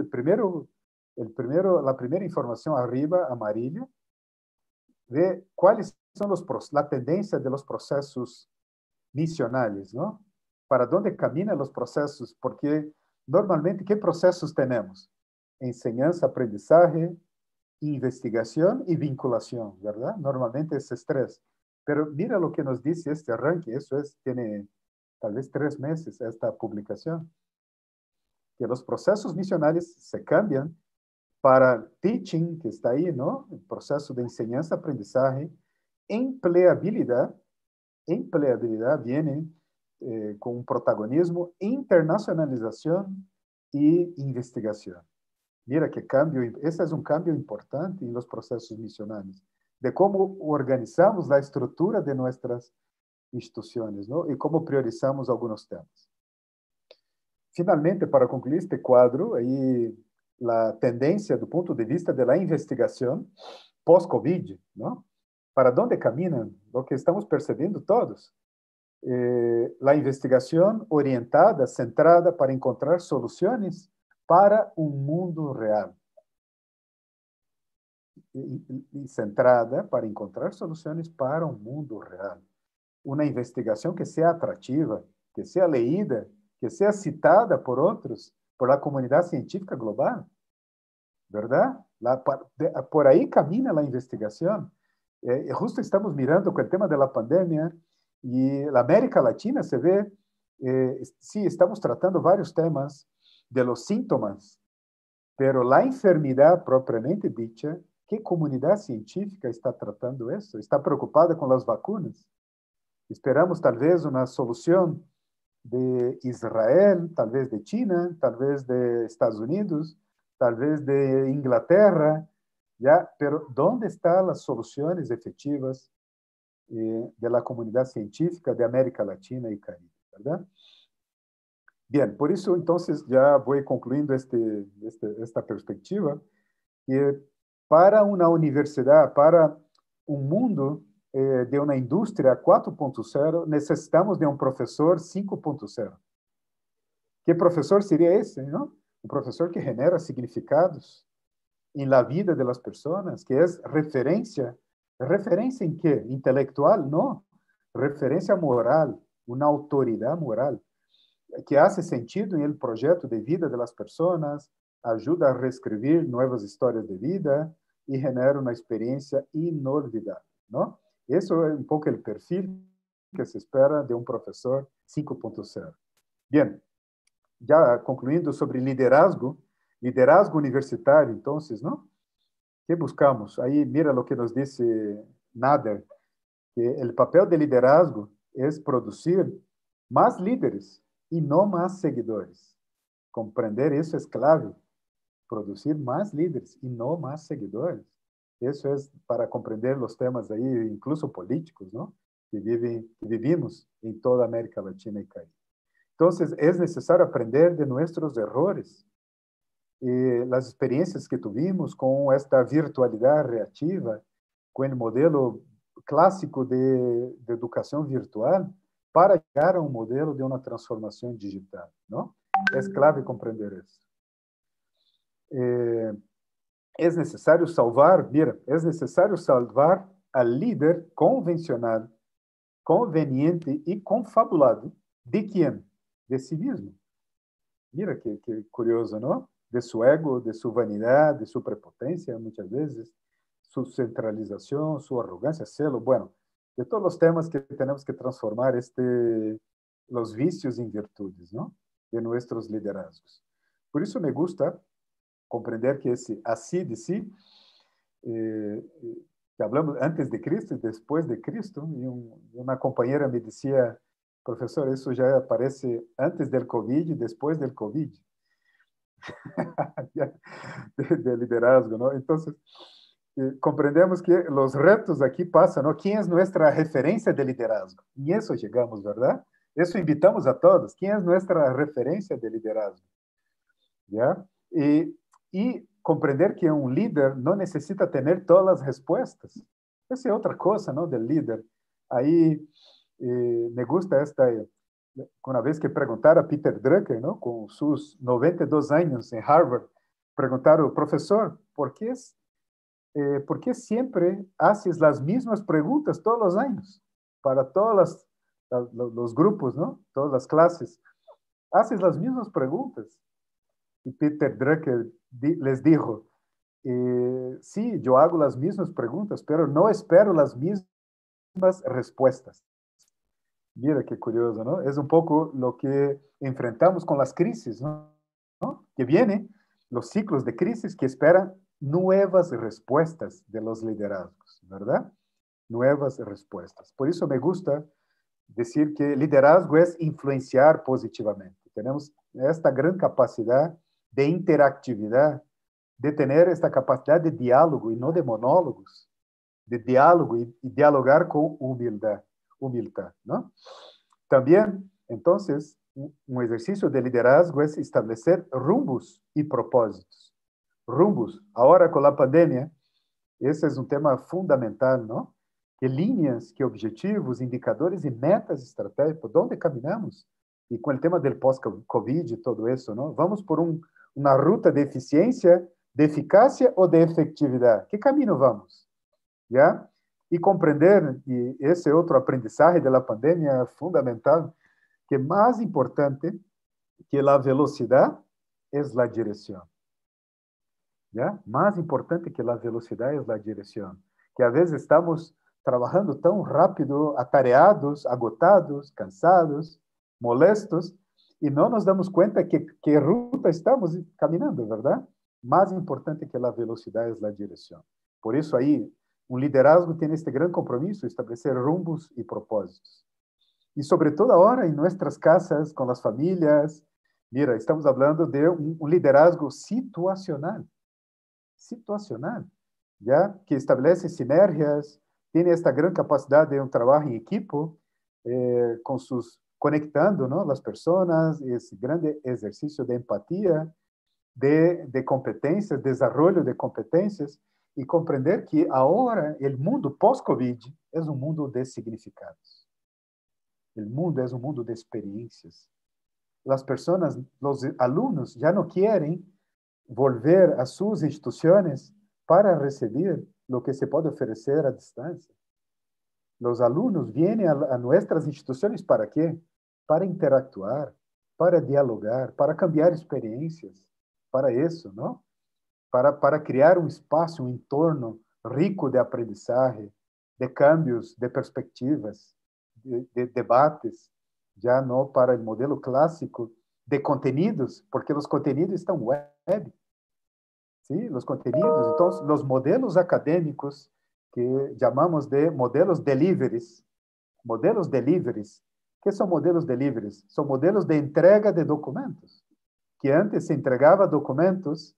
la primera información arriba, amarilla, de cuáles son la tendencia de los procesos misionales, ¿no? Para dónde caminan los procesos, porque normalmente, ¿qué procesos tenemos? Enseñanza, aprendizaje, investigación y vinculación, ¿verdad? Normalmente es tres. Pero mira lo que nos dice este arranque, tiene tal vez 3 meses esta publicación, que los procesos misionales se cambian para teaching, que está ahí, ¿no? El proceso de enseñanza, aprendizaje, empleabilidad. Empleabilidad viene con un protagonismo, internacionalización y investigación. Mira qué cambio, ese es un cambio importante en los procesos misionales, de cómo organizamos la estructura de nuestras instituciones, ¿no? Y cómo priorizamos algunos temas. Finalmente, para concluir este cuadro, ahí la tendencia do punto de vista de la investigación post-COVID, ¿no? ¿Para dónde caminan? Lo que estamos percibiendo todos. La investigación orientada, centrada para encontrar soluciones para un mundo real. Y centrada para encontrar soluciones para un mundo real. Una investigación que sea atractiva, que sea leída, que sea citada por otros, por la comunidad científica global, ¿verdad? Por ahí camina la investigación. Justo estamos mirando con el tema de la pandemia y la América Latina se ve, sí, estamos tratando varios temas de los síntomas, pero la enfermedad propiamente dicha, ¿qué comunidad científica está tratando eso? ¿Está preocupada con las vacunas? Esperamos tal vez una solución de Israel, tal vez de China, tal vez de Estados Unidos, tal vez de Inglaterra, ¿ya? Pero ¿dónde están las soluciones efectivas de la comunidad científica de América Latina y Caribe, ¿verdad? Bien, por eso entonces ya voy concluyendo esta perspectiva, que para una universidad, para un mundo de una industria 4.0, necesitamos de un profesor 5.0. ¿Qué profesor sería ese, no? Un profesor que genera significados en la vida de las personas, que es referencia. ¿Referencia en qué? Intelectual, no. Referencia moral, una autoridad moral, que hace sentido en el proyecto de vida de las personas, ayuda a reescribir nuevas historias de vida y genera una experiencia inolvidable, ¿no? Eso es un poco el perfil que se espera de un profesor 5.0. Bien, ya concluyendo sobre liderazgo, Liderazgo universitario, entonces, ¿no? ¿Qué buscamos? Ahí mira lo que nos dice Nader, que el papel de liderazgo es producir más líderes y no más seguidores. Comprender eso es clave. Producir más líderes y no más seguidores. Eso es para comprender los temas ahí, incluso políticos, ¿no? Que vivimos en toda América Latina y Caribe. Entonces, es necesario aprender de nuestros errores, las experiencias que tuvimos con esta virtualidad reactiva, con el modelo clásico de educación virtual, para llegar a un modelo de una transformación digital, ¿no? Es clave comprender eso. Es necesario salvar, mira, es necesario salvar al líder convencional, conveniente y confabulado. ¿De quién? De sí mismo. Mira que curioso, ¿no? De su ego, de su vanidad, de su prepotencia muchas veces, su centralización, su arrogancia, celo, bueno, de todos los temas que tenemos que transformar los vicios en virtudes, ¿no? De nuestros liderazgos. Por eso me gusta comprender que ese así de sí, eh, que hablamos antes de Cristo y después de Cristo, y una compañera me decía, profesor, eso ya aparece antes del COVID y después del COVID, de liderazgo, ¿no? Entonces, comprendemos que los retos aquí pasan, ¿no? ¿Quién es nuestra referencia de liderazgo? Y eso llegamos, ¿verdad? Eso invitamos a todos. ¿Quién es nuestra referencia de liderazgo? ¿Ya? Y comprender que un líder no necesita tener todas las respuestas. Esa es otra cosa, ¿no? Del líder. Ahí me gusta una vez que preguntaron a Peter Drucker, ¿no? Con sus 92 años en Harvard, preguntaron, profesor, ¿por qué siempre haces las mismas preguntas todos los años? Para todos los grupos, ¿no? Todas las clases. Haces las mismas preguntas. Y Peter Drucker les dijo, sí, yo hago las mismas preguntas, pero no espero las mismas respuestas. Mira qué curioso, ¿no? Es un poco lo que enfrentamos con las crisis, ¿no? Que vienen los ciclos de crisis que esperan nuevas respuestas de los liderazgos, ¿verdad? Nuevas respuestas. Por eso me gusta decir que liderazgo es influenciar positivamente. Tenemos esta gran capacidad de interactividad, de tener esta capacidad de diálogo y no de monólogos, de diálogo y dialogar con humildad, ¿no? También, entonces, un ejercicio de liderazgo es establecer rumbos y propósitos. Rumbos. Ahora con la pandemia, esse é um tema fundamental, não? Que linhas, que objetivos, indicadores e metas estratégicas, por onde caminhamos? E com o tema do pós-Covid e todo isso, não? Vamos por uma ruta de eficiência, de eficácia ou de efetividade? Que caminho vamos? Já? E compreender, e esse é outro aprendizagem da pandemia fundamental, que mais importante que a velocidade é a direção. ¿Ya? Más importante que la velocidad es la dirección. Que a veces estamos trabajando tan rápido, atareados, agotados, cansados, molestos, y no nos damos cuenta que ruta estamos caminando, ¿verdad? Más importante que la velocidad es la dirección. Por eso ahí, un liderazgo tiene este gran compromiso, establecer rumbos y propósitos. Y sobre todo ahora en nuestras casas, con las familias, mira, estamos hablando de un liderazgo situacional. Situacional, ¿ya? Que establece sinergias, tiene esta gran capacidad de un trabajo en equipo, conectando, ¿no? Las personas, ese grande ejercicio de empatía, de competencias, desarrollo de competencias, y comprender que ahora el mundo post-COVID es un mundo de significados. El mundo es un mundo de experiencias. Las personas, los alumnos ya no quieren volver a sus instituciones para recibir lo que se puede ofrecer a distancia. Los alumnos vienen a nuestras instituciones ¿para qué? Para interactuar, para dialogar, para cambiar experiencias, para eso, ¿no? Para criar un espacio, un entorno rico de aprendizaje, de cambios, de perspectivas, de debates, ya no para el modelo clásico de contenidos, porque los contenidos están web. ¿sí? Los contenidos. Entonces, los modelos académicos que llamamos de modelos deliveries. Modelos deliveries. ¿Qué son modelos deliveries? Son modelos de entrega de documentos. Que antes se entregaba documentos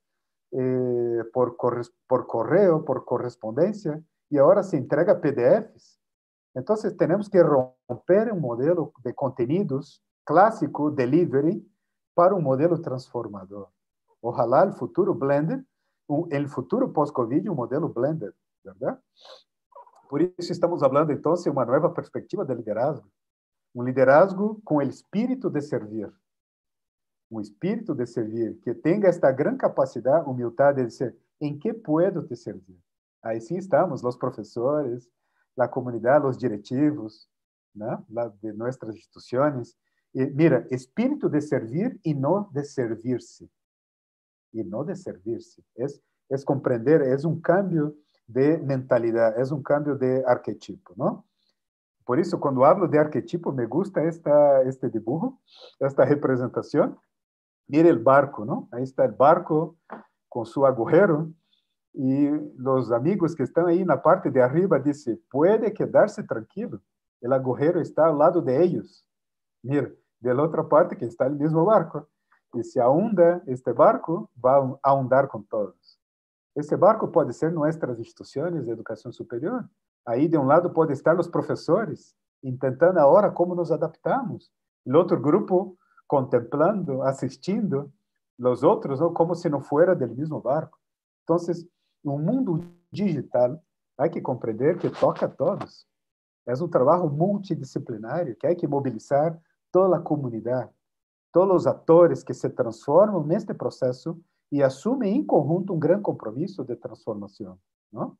por correo, por correspondencia, y ahora se entrega PDFs. Entonces, tenemos que romper un modelo de contenidos clásico, delivery, para un modelo transformador. Ojalá el futuro blended, el futuro post-COVID, un modelo blended, ¿verdad? Por eso estamos hablando entonces de una nueva perspectiva de liderazgo. Un liderazgo con el espíritu de servir. Un espíritu de servir que tenga esta gran capacidad, humildad de decir, ¿en qué puedo te servir? Ahí sí estamos, los profesores, la comunidad, los directivos, ¿no? De nuestras instituciones. Y mira, espíritu de servir y no de servirse. Y no de servirse. Es comprender, es un cambio de mentalidad, es un cambio de arquetipo, ¿no? Por eso, cuando hablo de arquetipo, me gusta este dibujo, esta representación. Mire el barco, ¿no? Ahí está el barco con su agujero y los amigos que están ahí en la parte de arriba dicen, puede quedarse tranquilo, el agujero está al lado de ellos. Mira, de la otra parte que está el mismo barco. Y si ahonda este barco, va a ahondar con todos. Ese barco puede ser nuestras instituciones de educación superior. Ahí de un lado puede estar los profesores, intentando ahora cómo nos adaptamos. El otro grupo contemplando, asistindo, los otros, ¿no? Como si no fuera del mismo barco. Entonces, un mundo digital, hay que comprender que toca a todos. Es un trabajo multidisciplinario que hay que movilizar toda la comunidad, todos los actores que se transforman en este proceso y asumen en conjunto un gran compromiso de transformación, ¿no?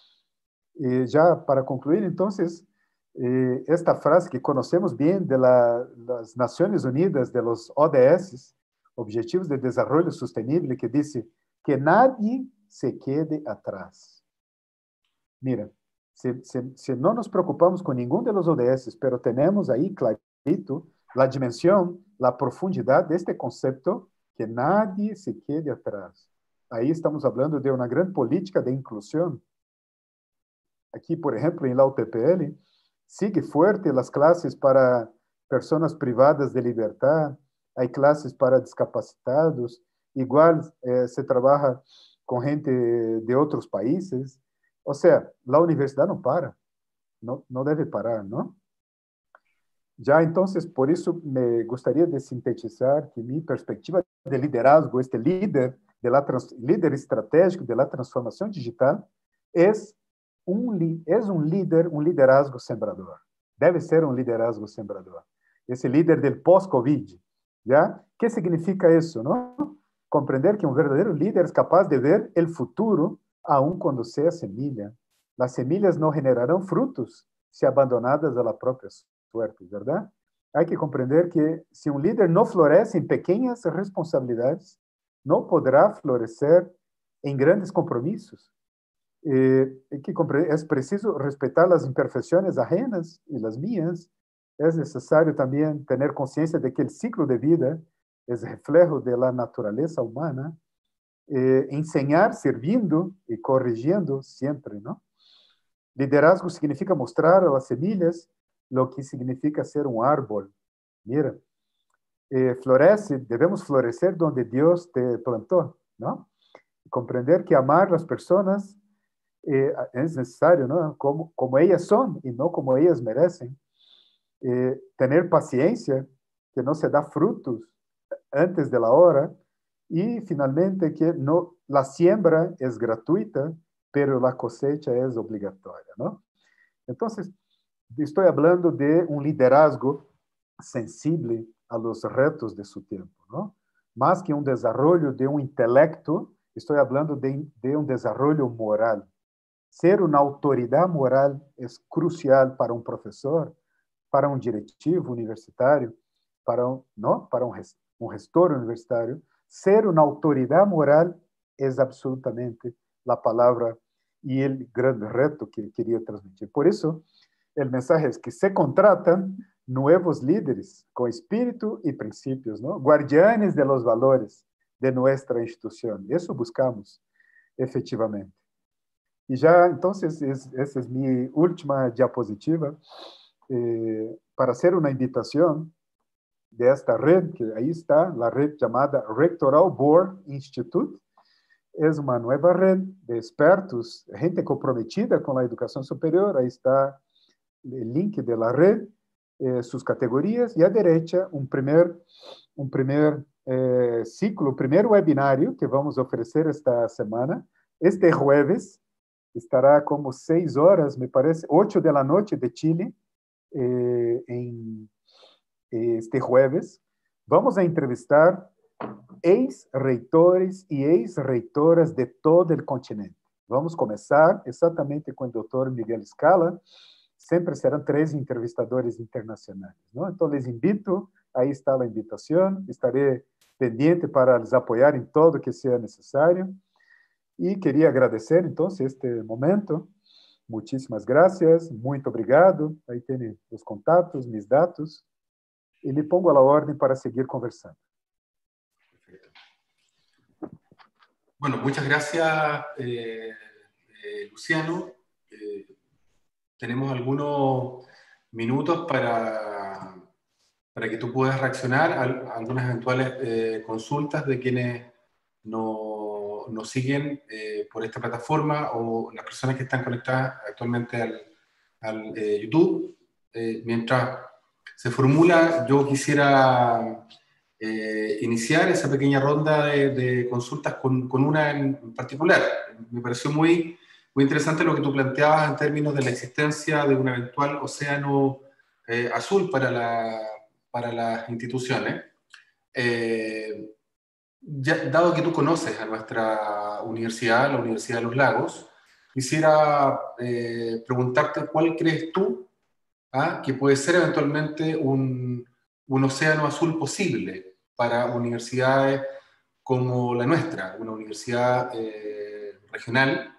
Ya para concluir, entonces, esta frase que conocemos bien de las Naciones Unidas, de los ODS, Objetivos de Desarrollo Sostenible, que dice que nadie se quede atrás. Mira, si no nos preocupamos con ninguno de los ODS, pero tenemos ahí clarito la dimensión, la profundidad de este concepto, que nadie se quede atrás. Ahí estamos hablando de una gran política de inclusión. Aquí, por ejemplo, en la UTPL, sigue fuerte las clases para personas privadas de libertad, hay clases para discapacitados, igual se trabaja con gente de otros países. O sea, la universidad no para, no debe parar, ¿no? Ya entonces, por eso me gustaría de sintetizar que mi perspectiva de liderazgo, este líder, líder estratégico de la transformación digital, es un líder, un liderazgo sembrador. Debe ser un liderazgo sembrador. Ese líder del post-COVID, ¿ya? ¿Qué significa eso, no? Comprender que un verdadero líder es capaz de ver el futuro aun cuando sea semilla. Las semillas no generarán frutos si abandonadas a la propia suerte, ¿verdad? Hay que comprender que si un líder no florece en pequeñas responsabilidades, no podrá florecer en grandes compromisos. Es preciso respetar las imperfecciones ajenas y las mías. Es necesario también tener conciencia de que el ciclo de vida es reflejo de la naturaleza humana. Enseñar sirviendo y corrigiendo siempre, ¿no? Liderazgo significa mostrar a las semillas lo que significa ser un árbol. Mira, florece, debemos florecer donde Dios te plantó, ¿no? Comprender que amar las personas es necesario, ¿no? Como ellas son y no como ellas merecen. Tener paciencia, que no se da frutos antes de la hora. Y finalmente que no, la siembra es gratuita, pero la cosecha es obligatoria, ¿no? Entonces, estoy hablando de un liderazgo sensible a los retos de su tiempo, ¿no? Más que un desarrollo de un intelecto, estoy hablando de un desarrollo moral. Ser una autoridad moral es crucial para un profesor, para un directivo universitario, ¿no? Para un gestor universitario. Ser una autoridad moral es absolutamente la palabra y el gran reto que quería transmitir. Por eso, el mensaje es que se contratan nuevos líderes con espíritu y principios, ¿no? Guardianes de los valores de nuestra institución. Eso buscamos. efectivamente. Y ya, entonces, esa es mi última diapositiva para hacer una invitación de esta red, que ahí está, la red llamada Rectoral Board Institute. Es una nueva red de expertos, gente comprometida con la educación superior. Ahí está el link de la red, sus categorías, y a derecha un primer ciclo, primer webinario que vamos a ofrecer esta semana. Este jueves estará como 6 horas, me parece, 8 de la noche de Chile, en este jueves. Vamos a entrevistar ex-reitores e ex-reitoras de todo o continente. Vamos começar exatamente com o Dr. Miguel Scala. Sempre serão 3 entrevistadores internacionais, não? Então, les invito, aí está a invitação, estarei pendiente para les apoiar em todo o que seja necessário. E queria agradecer, então, este momento. Muitíssimas graças, muito obrigado. Aí tem os contatos, mis dados. E me pongo à ordem para seguir conversando. Bueno, muchas gracias, Luciano. Tenemos algunos minutos para que tú puedas reaccionar a algunas eventuales consultas de quienes nos siguen por esta plataforma o las personas que están conectadas actualmente al YouTube. Mientras se formula, yo quisiera iniciar esa pequeña ronda de consultas con una en particular. Me pareció muy interesante lo que tú planteabas en términos de la existencia de un eventual océano azul para las instituciones. Dado que tú conoces a nuestra universidad, la Universidad de los Lagos, quisiera preguntarte cuál crees tú que puede ser eventualmente un océano azul posible para universidades como la nuestra, una universidad regional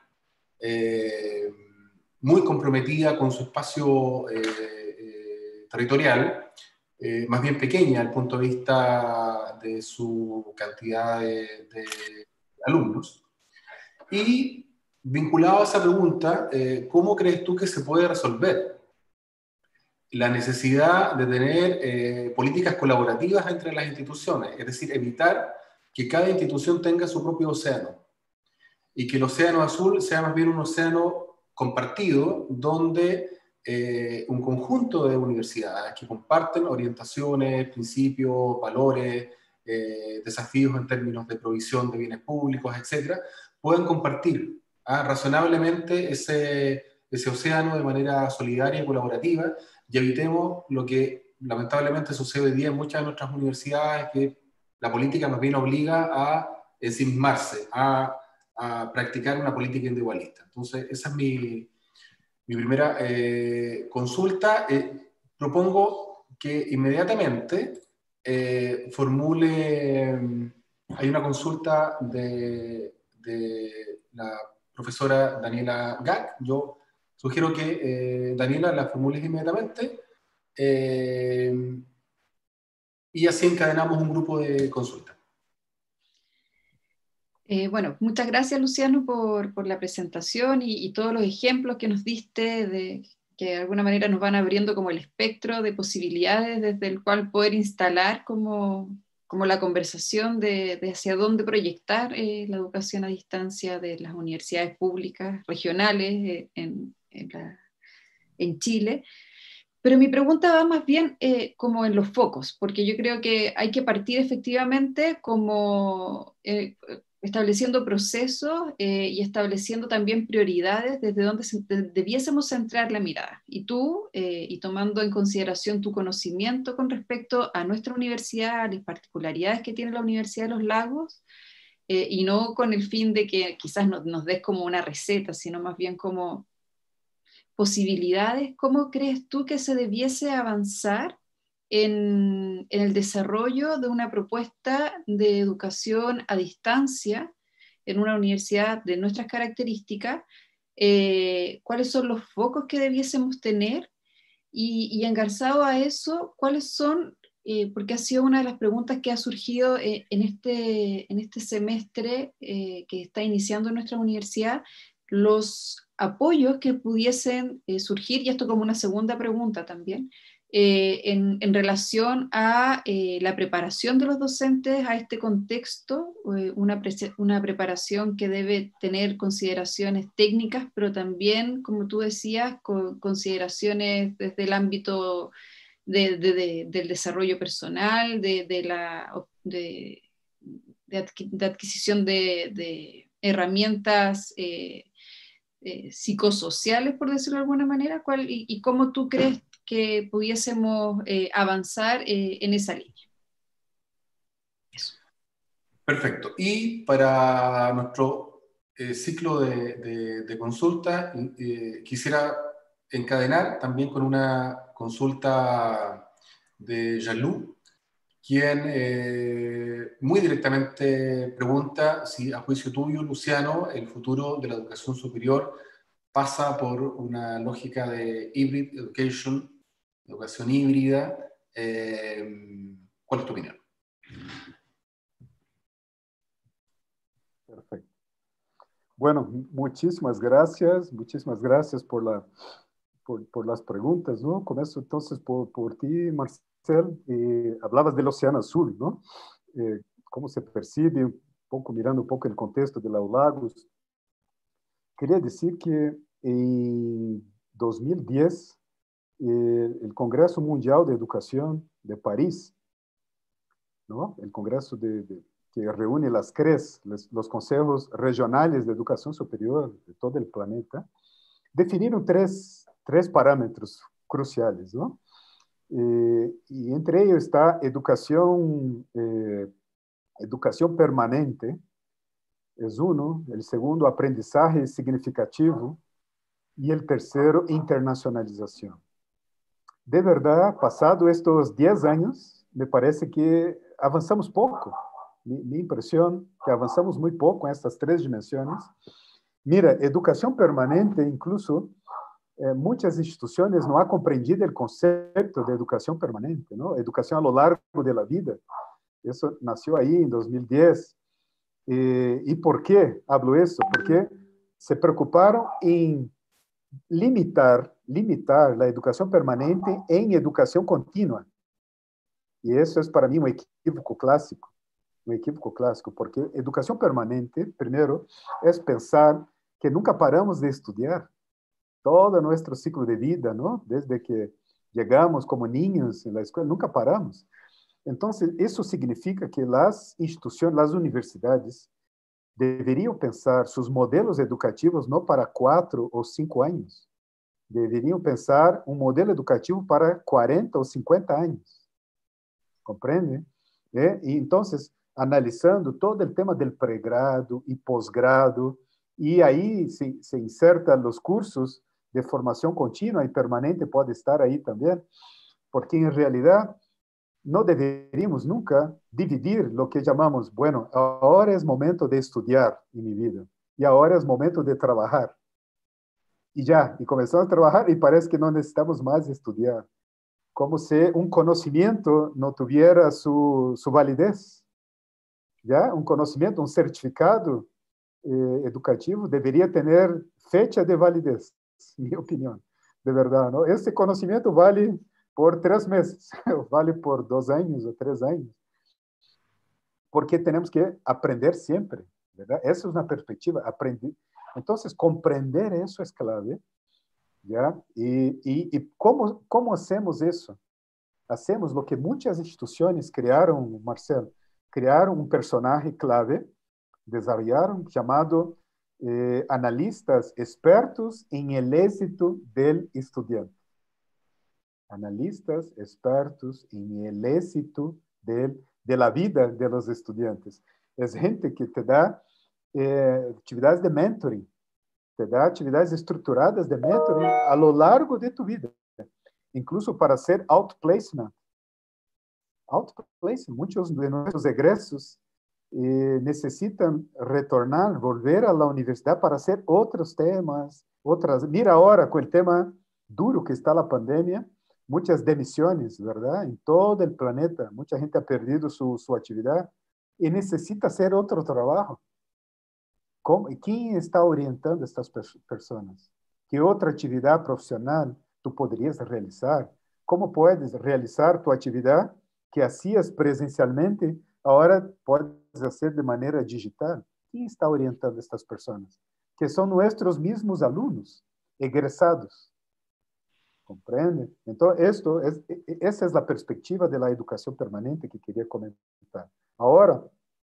muy comprometida con su espacio territorial, más bien pequeña al punto de vista de su cantidad de alumnos. Y vinculado a esa pregunta, ¿cómo crees tú que se puede resolver la necesidad de tener políticas colaborativas entre las instituciones? Es decir, evitar que cada institución tenga su propio océano y que el océano azul sea más bien un océano compartido donde un conjunto de universidades que comparten orientaciones, principios, valores, desafíos en términos de provisión de bienes públicos, etcétera, puedan compartir razonablemente ese océano de manera solidaria y colaborativa, y evitemos lo que lamentablemente sucede hoy día en muchas de nuestras universidades, que la política más bien obliga a ensimismarse, a practicar una política individualista. Entonces, esa es mi primera consulta. Propongo que inmediatamente formule, hay una consulta de la profesora Daniela Gac. Yo sugiero que Daniela la formules inmediatamente y así encadenamos un grupo de consultas. Bueno, muchas gracias, Luciano, por la presentación y todos los ejemplos que nos diste, que de alguna manera nos van abriendo como el espectro de posibilidades desde el cual poder instalar como la conversación de hacia dónde proyectar la educación a distancia de las universidades públicas regionales en Chile. Pero mi pregunta va más bien como en los focos, porque yo creo que hay que partir efectivamente como estableciendo procesos y estableciendo también prioridades desde donde debiésemos centrar la mirada. Y tú, y tomando en consideración tu conocimiento con respecto a nuestra universidad, las particularidades que tiene la Universidad de los Lagos, y no con el fin de que quizás nos des como una receta, sino más bien como posibilidades, ¿cómo crees tú que se debiese avanzar en el desarrollo de una propuesta de educación a distancia en una universidad de nuestras características? ¿Cuáles son los focos que debiésemos tener? Y engarzado a eso, ¿cuáles son porque ha sido una de las preguntas que ha surgido en este semestre que está iniciando nuestra universidad, los apoyos que pudiesen surgir, y esto como una segunda pregunta también, en relación a la preparación de los docentes a este contexto, una preparación que debe tener consideraciones técnicas, pero también, como tú decías, consideraciones desde el ámbito del desarrollo personal, de adquisición de herramientas psicosociales, por decirlo de alguna manera, y cómo tú crees que pudiésemos avanzar en esa línea. Eso. Perfecto. Y para nuestro ciclo de consulta, quisiera encadenar también con una consulta de Jean-Luc, quien muy directamente pregunta si, a juicio tuyo, Luciano, el futuro de la educación superior pasa por una lógica de hybrid education, educación híbrida. ¿Cuál es tu opinión? Perfecto. Bueno, muchísimas gracias por las preguntas, ¿no? Comienzo entonces por ti, Marcel. Hablabas del Océano Azul, ¿no? ¿Cómo se percibe? Un poco mirando un poco el contexto de los lagos. Quería decir que en 2010, el Congreso Mundial de Educación de París, ¿no? El Congreso que reúne las CREs, los consejos regionales de educación superior de todo el planeta, definieron tres parámetros cruciales, ¿no? Y entre ellos está educación permanente, es uno; el segundo, aprendizaje significativo; y el tercero, internacionalización. De verdad, pasado estos 10 años, me parece que avanzamos poco. Mi impresión que avanzamos muy poco en estas tres dimensiones. Mira, educación permanente, incluso muchas instituciones no han comprendido el concepto de educación permanente, ¿no? Educación a lo largo de la vida. Eso nació ahí en 2010. ¿Y por qué hablo eso? Porque se preocuparon en limitar la educación permanente en educación continua. Y eso es para mí un equívoco clásico, porque educación permanente, primero, es pensar que nunca paramos de estudiar todo nuestro ciclo de vida, ¿no? Desde que llegamos como niños en la escuela, nunca paramos. Entonces, eso significa que las instituciones, las universidades, deberían pensar sus modelos educativos no para 4 o 5 años, deveriam pensar um modelo educativo para 40 ou 50 anos. Compreende? E então, analisando todo o tema do pré-grado e pós-grado, e aí se inserta os cursos de formação contínua e permanente, pode estar aí também, porque em realidade não deveríamos nunca dividir o que chamamos, bueno, agora é momento de estudar em minha vida, e agora é momento de trabalhar. E começamos a trabalhar e parece que não necessitamos mais estudar. Como se um conhecimento não tivesse sua validez. Já? Um conhecimento, um certificado educativo deveria ter fecha de validez, minha opinião, de verdade. Não? Esse conhecimento vale por 3 meses, vale por 2 anos ou 3 anos. Porque temos que aprender sempre. ¿Verdad? Essa é uma perspectiva, aprender. Então, compreender isso é clave, ¿ya? E como hacemos isso? Hacemos o que muitas instituições criaram, Marcelo, criaram um personagem clave, desarrollaram, chamado analistas expertos em el éxito del estudiante. Analistas expertos em el éxito de la vida de los estudiantes. É gente que te dá atividades de mentoring, te dá atividades estruturadas de mentoring a lo largo de tu vida, incluso para ser outplacement. Outplacement, muitos de nossos egressos necessitam retornar, volver à universidade para hacer outros temas, outras. Mira agora com o tema duro que está a pandemia, muchas demisiones, ¿verdad? En todo el planeta, mucha gente ha perdido su actividad y necesita hacer otro trabajo. ¿Quién está orientando a estas personas? ¿Qué otra actividad profesional tú podrías realizar? ¿Cómo puedes realizar tu actividad que hacías presencialmente, ahora puedes hacer de manera digital? ¿Quién está orientando a estas personas? Que son nuestros mismos alumnos, egresados. ¿Comprende? Entonces, esa es la perspectiva de la educación permanente que quería comentar. Ahora,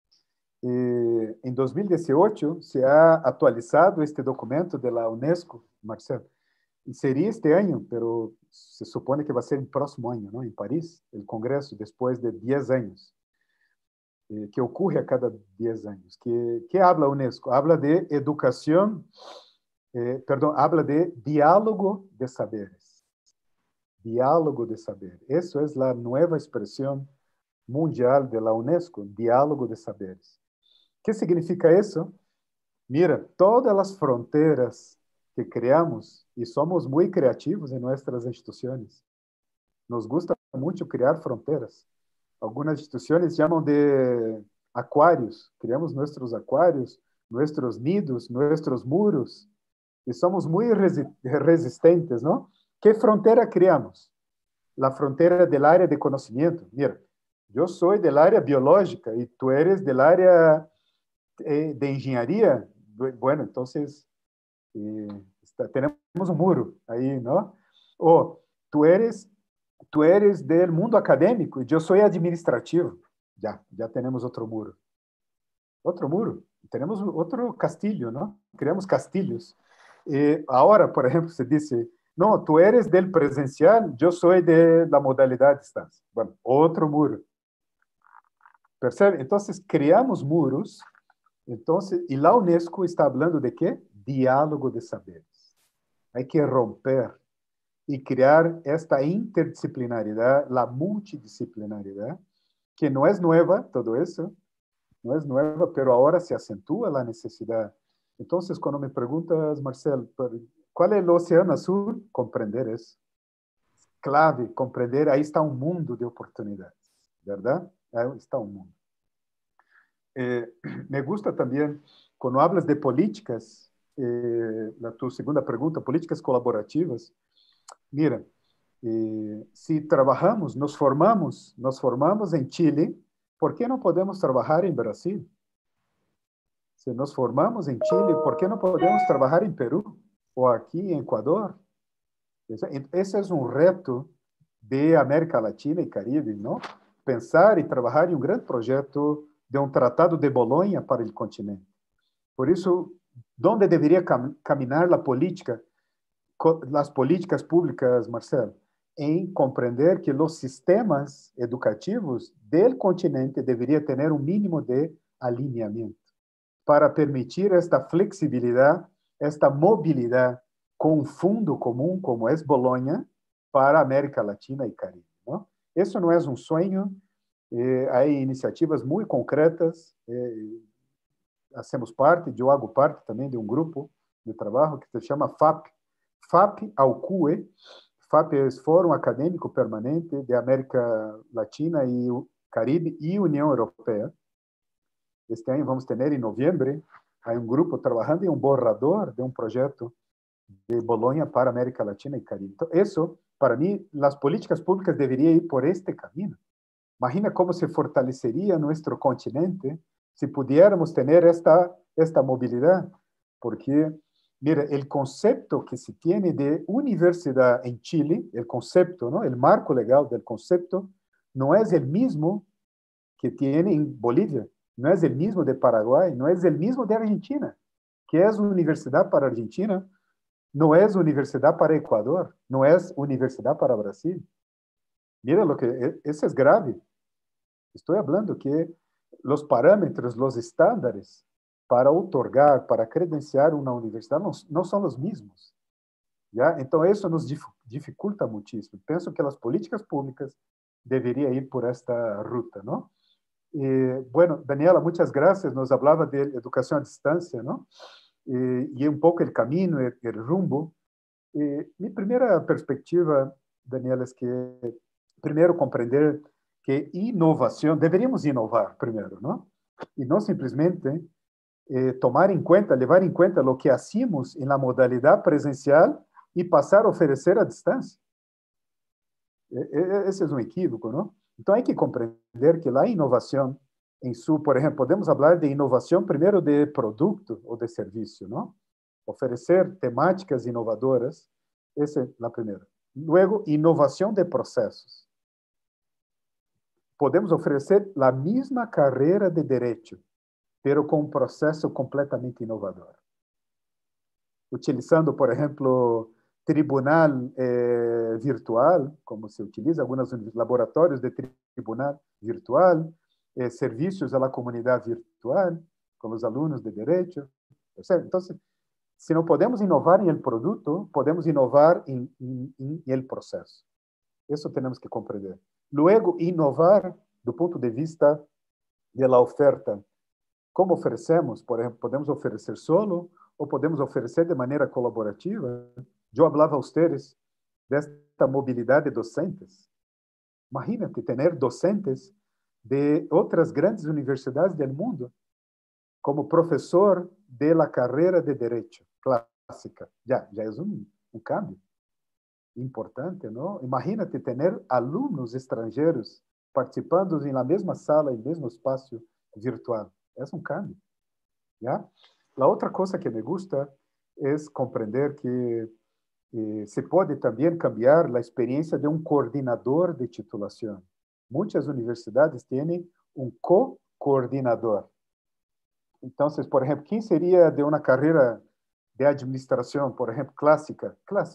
en 2018 se ha actualizado este documento de la UNESCO, Marcelo, y sería este año, pero se supone que va a ser el próximo año, ¿no? En París, el Congreso, después de 10 años, que ocurre a cada 10 años. ¿Qué habla UNESCO? Habla de educación, perdón, habla de diálogo de saberes. Diálogo de saber. Eso es la nueva expresión mundial de la UNESCO, diálogo de saberes. ¿Qué significa eso? Mira, todas las fronteras que creamos, y somos muy creativos en nuestras instituciones, nos gusta mucho crear fronteras. Algunas instituciones llaman de acuarios, creamos nuestros acuarios, nuestros nidos, nuestros muros, y somos muy resistentes, ¿no? ¿Qué frontera creamos? La frontera del área de conocimiento. Mira, yo soy del área biológica y tú eres del área de ingeniería. Bueno, entonces tenemos un muro ahí, ¿no? O tú eres del mundo académico y yo soy administrativo. Ya tenemos otro muro. Otro muro. Tenemos otro castillo, ¿no? Creamos castillos. Ahora, por ejemplo, se dice, no, tú eres del presencial, yo soy de la modalidad de distancia. Bueno, otro muro. ¿Percebe? Entonces, creamos muros. Entonces, y la UNESCO está hablando de qué? Diálogo de saberes. Hay que romper y crear esta interdisciplinaridad, la multidisciplinaridad, que no es nueva, todo eso, no es nueva, pero ahora se acentúa la necesidad. Entonces, cuando me preguntas, Marcel, ¿cuál es el océano azul? Comprender eso. Clave, comprender, ahí está un mundo de oportunidades, ¿verdad? Ahí está un mundo. Me gusta también, cuando hablas de políticas, tu segunda pregunta, políticas colaborativas, mira, si trabajamos, nos formamos en Chile, ¿por qué no podemos trabajar en Brasil? Si nos formamos en Chile, ¿por qué no podemos trabajar en Perú o aquí en Ecuador? Ese es un reto de América Latina y Caribe, ¿no? Pensar y trabajar en un gran proyecto de un tratado de Bologna para el continente. Por eso, ¿dónde debería caminar la política, las políticas públicas, Marcelo? En comprender que los sistemas educativos del continente deberían tener un mínimo de alineamiento para permitir esta flexibilidad, esta movilidad con un fondo común como es Bologna para América Latina y Caribe, ¿no? Eso no es un sueño, hay iniciativas muy concretas, hacemos parte, yo hago parte también de un grupo de trabajo que se llama FAP, FAP-AUCUE. FAP es Fórum Académico Permanente de América Latina y Caribe y Unión Europea. Este año vamos a tener en noviembre, hay un grupo trabajando en un borrador de un proyecto de Bologna para América Latina y Caribe. Entonces, eso, para mí, las políticas públicas deberían ir por este camino. Imagina cómo se fortalecería nuestro continente si pudiéramos tener esta movilidad. Porque, mira, el concepto que se tiene de universidad en Chile, el concepto, ¿no? El marco legal del concepto, no es el mismo que tiene en Bolivia, no es el mismo de Paraguay, no es el mismo de Argentina. ¿Qué es universidad para Argentina? No es universidad para Ecuador, no es universidad para Brasil. Mira lo que, eso es grave. Estoy hablando que los parámetros, los estándares para otorgar, para credenciar una universidad no son los mismos. ¿Ya? Entonces eso nos dificulta muchísimo. Pienso que las políticas públicas deberían ir por esta ruta, ¿no? Bueno, Daniela, muchas gracias. Nos hablaba de educación a distancia, ¿no? Y un poco el camino, el rumbo. Mi primera perspectiva Daniel, es que primero comprender que innovación, deberíamos innovar primero, ¿no? Y no simplemente tomar en cuenta, llevar en cuenta lo que hacemos en la modalidad presencial y pasar a ofrecer a distancia. Ese es un equívoco, ¿no? Entonces hay que comprender que la innovación en su, por ejemplo, podemos hablar de innovación primero de producto o de servicio, ¿no? Ofrecer temáticas inovadoras, esa es la primera. Luego, innovación de procesos. Podemos ofrecer la misma carrera de derecho, pero con un proceso completamente innovador. Utilizando, por ejemplo, tribunal virtual, como se utiliza algunos laboratorios de tribunal virtual, servicios a la comunidad virtual, con los alumnos de derecho. Entonces, si no podemos innovar en el producto, podemos innovar en el proceso. Eso tenemos que comprender. Luego, innovar do ponto de vista de la oferta. ¿Cómo ofrecemos? Por ejemplo, podemos ofrecer solo o podemos ofrecer de manera colaborativa. Yo hablaba a ustedes de esta movilidad de docentes. Imagínate tener docentes de otras grandes universidades del mundo como profesor de la carrera de Derecho clásica. Ya es un cambio importante, ¿no? Imagínate tener alumnos extranjeros participando en la misma sala, en el mismo espacio virtual. Es un cambio, ¿ya? La otra cosa que me gusta es comprender que se puede también cambiar la experiencia de un coordinador de titulación. Muchas universidades tienen un co-coordinador. Entonces, por ejemplo, ¿quién sería de una carrera de administración, por ejemplo, clásica?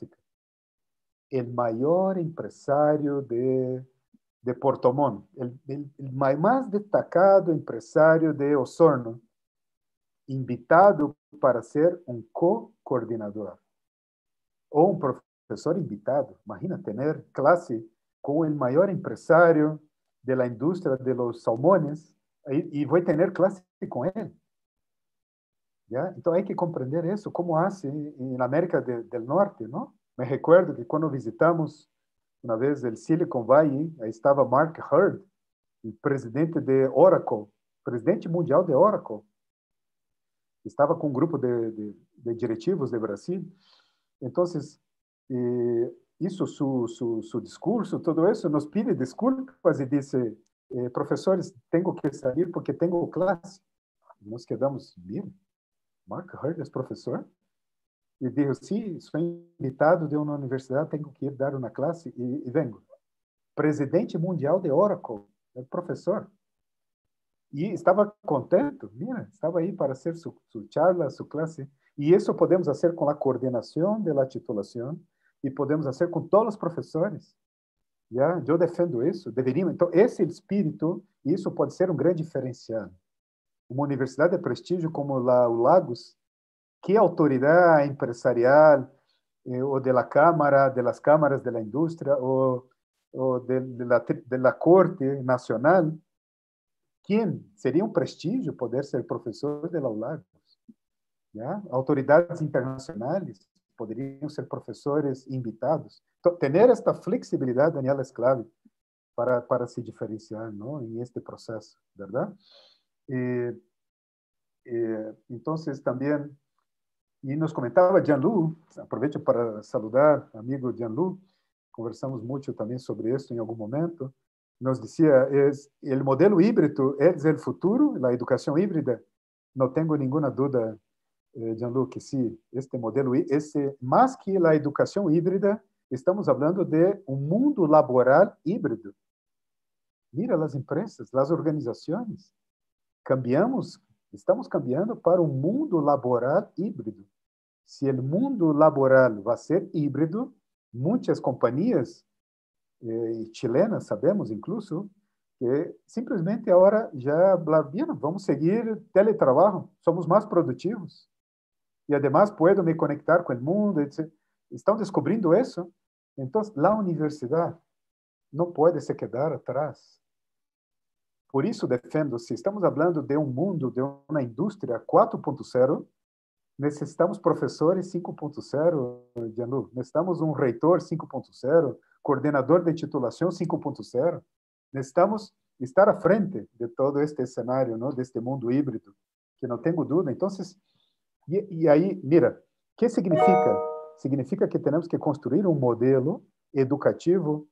El mayor empresario de Porto Montt, el más destacado empresario de Osorno, invitado para ser un co-coordinador. O un profesor invitado. Imagina tener clase con el mayor empresario de la industria de los salmones y voy a tener clase con él. ¿Ya? Entonces hay que comprender eso, cómo hace en América del Norte, ¿no? Me recuerdo que cuando visitamos una vez el Silicon Valley, ahí estaba Mark Hurd, el presidente de Oracle, presidente mundial de Oracle. Estaba con un grupo de directivos de Brasil. Entonces, hizo su discurso, todo eso, nos pide disculpas y dice, profesores, tengo que salir porque tengo clase. Nos quedamos, bien, Mark Hurd es profesor. E dijo, sí, soy invitado de una universidad, tengo que ir dar una clase y vengo. Presidente mundial de Oracle, el profesor. Y estaba contento, mira, estaba ahí para hacer su charla, su clase. Y eso podemos hacer con la coordinación de la titulación y podemos hacer con todos los profesores. ¿Ya? Yo defiendo eso, deberíamos. Entonces, ese espíritu, y eso puede ser un gran diferencial. Uma universidade de prestígio como la Lagos, que autoridade empresarial ou de la cámara, de las cámaras de la indústria ou de la Corte Nacional, quem seria um prestígio poder ser professor de la Lagos. ¿Ya? Autoridades internacionais poderiam ser professores invitados. Então, ter esta flexibilidade, Daniel, é clave para se diferenciar, ¿no? En este proceso, ¿verdad? Entonces también, y nos comentaba Jean-Lu, aprovecho para saludar amigo Jean-Lu, conversamos mucho también sobre esto en algún momento, nos decía, el modelo híbrido es el futuro, la educación híbrida, no tengo ninguna duda, Jean-Lu, que sí, este modelo, más que la educación híbrida, estamos hablando de un mundo laboral híbrido. Mira las empresas, las organizaciones, estamos cambiando para um mundo laboral híbrido. Se o mundo laboral vai ser híbrido, muitas companhias chilenas, sabemos incluso, que simplesmente agora já vamos seguir teletrabalho, somos mais produtivos. E además puedo me conectar com o mundo, etc. Estão descobrindo isso. Então, a universidade não pode se quedar atrás. Por isso defendo, se estamos falando de um mundo, de uma indústria 4.0, necessitamos professores 5.0, Jean-Lu, necessitamos um reitor 5.0, coordenador de titulación 5.0. Necesitamos estar à frente de todo este escenario, ¿no? De este mundo híbrido, que no tengo duda. Entonces, y ahí, mira, ¿qué significa? Significa que tenemos que construir un modelo educativo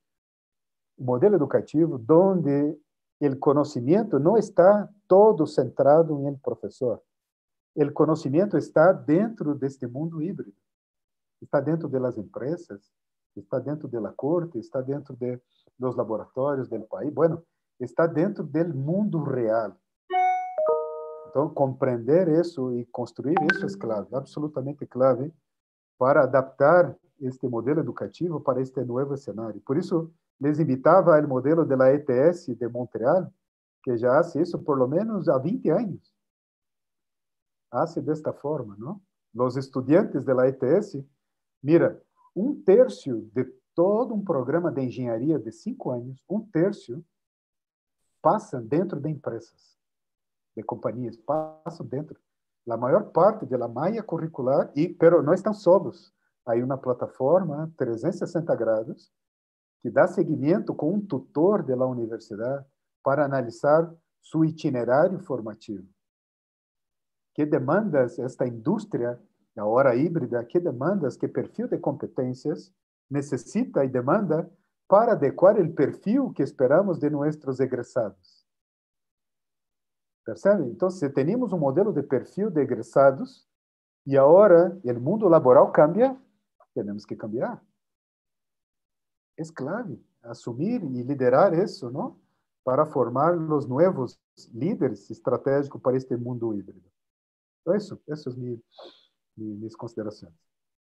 donde el conocimiento no está todo centrado en el profesor. El conocimiento está dentro de este mundo híbrido. Está dentro de las empresas, está dentro de la corte, está dentro de los laboratorios del país. Bueno, está dentro del mundo real. Entonces, comprender eso y construir eso es clave, absolutamente clave, para adaptar este modelo educativo para este nuevo escenario. Por eso, les invitaba al modelo de la ETS de Montreal, que ya hace eso por lo menos há 20 años. Hace de esta forma, ¿no? Los estudiantes de la ETS, mira, un tercio de todo un programa de engenharia de 5 años, un tercio passa dentro de empresas, de companhias, passam dentro. A maior parte da malha curricular, pero não estão solos. Há uma plataforma 360 graus que dá seguimento com um tutor da universidade para analisar seu itinerário formativo. Que demandas esta indústria, a hora híbrida, que demandas, que perfil de competências necessita e demanda para adequar o perfil que esperamos de nossos egresados. Percebe? Então, se temos um modelo de perfil de egresados e agora o mundo laboral cambia, temos que cambiar. É clave assumir e liderar isso, não? Para formar os novos líderes estratégicos para este mundo híbrido. Então, essas são mis considerações.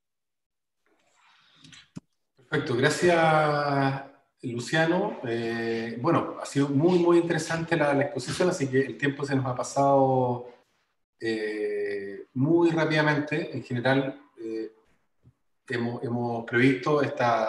Perfecto, gracias Luciano. Bueno, ha sido muy, muy interesante la exposición, así que el tiempo se nos ha pasado muy rápidamente. En general, hemos previsto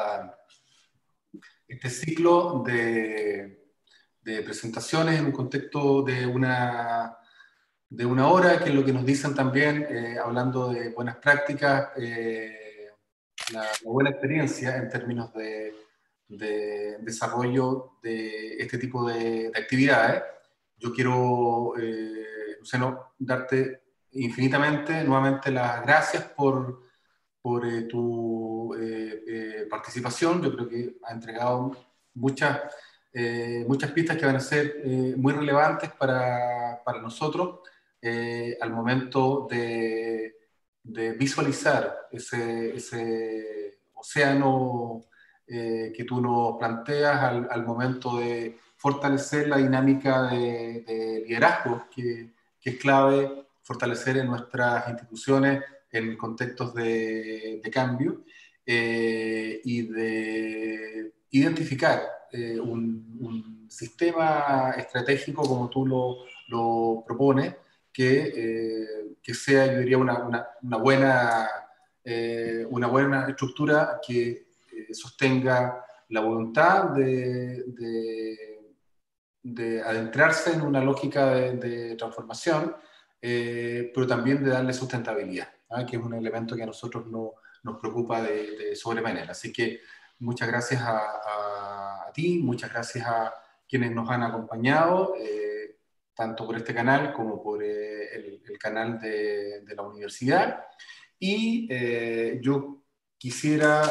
este ciclo de presentaciones en un contexto de una hora, que es lo que nos dicen también, hablando de buenas prácticas, la buena experiencia en términos de desarrollo de este tipo de actividades. Yo quiero, Luciano, darte infinitamente nuevamente las gracias por tu participación. Yo creo que ha entregado muchas pistas que van a ser muy relevantes para nosotros al momento de visualizar ese océano que tú nos planteas al momento de fortalecer la dinámica de liderazgo que es clave fortalecer en nuestras instituciones en contextos de cambio y de identificar un sistema estratégico como tú lo propones, que sea, yo diría, una buena estructura que sostenga la voluntad de adentrarse en una lógica de transformación, pero también de darle sustentabilidad, ¿no? Que es un elemento que a nosotros nos preocupa de sobremanera. Así que muchas gracias a ti, muchas gracias a quienes nos han acompañado, tanto por este canal como por el canal de la universidad. Y yo quisiera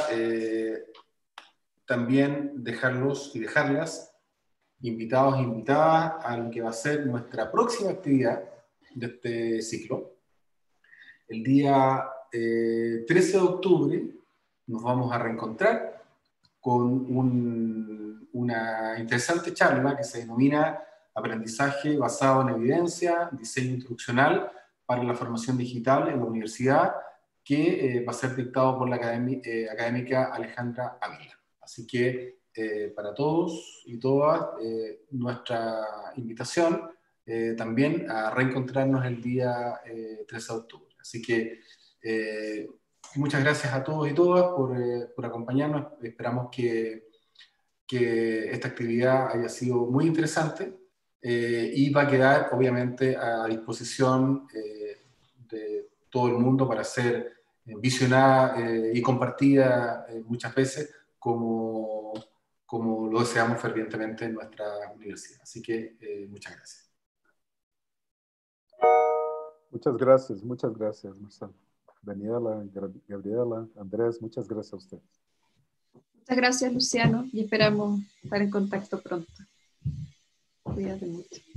también dejarlos y dejarlas invitados e invitadas a lo que va a ser nuestra próxima actividad de este ciclo. El día 13 de octubre nos vamos a reencontrar con una interesante charla que se denomina Aprendizaje basado en evidencia, diseño instruccional para la formación digital en la universidad, que va a ser dictado por la académica Alejandra Ávila. Así que para todos y todas, nuestra invitación también a reencontrarnos el día 13 de octubre. Así que muchas gracias a todos y todas por acompañarnos. Esperamos que esta actividad haya sido muy interesante y va a quedar obviamente a disposición de todo el mundo para ser visionada y compartida muchas veces como como lo deseamos fervientemente en nuestra universidad. Así que muchas gracias. Muchas gracias, Marcelo. Daniela, Gabriela, Andrés, muchas gracias a ustedes. Muchas gracias, Luciano, y esperamos estar en contacto pronto. Cuídate mucho.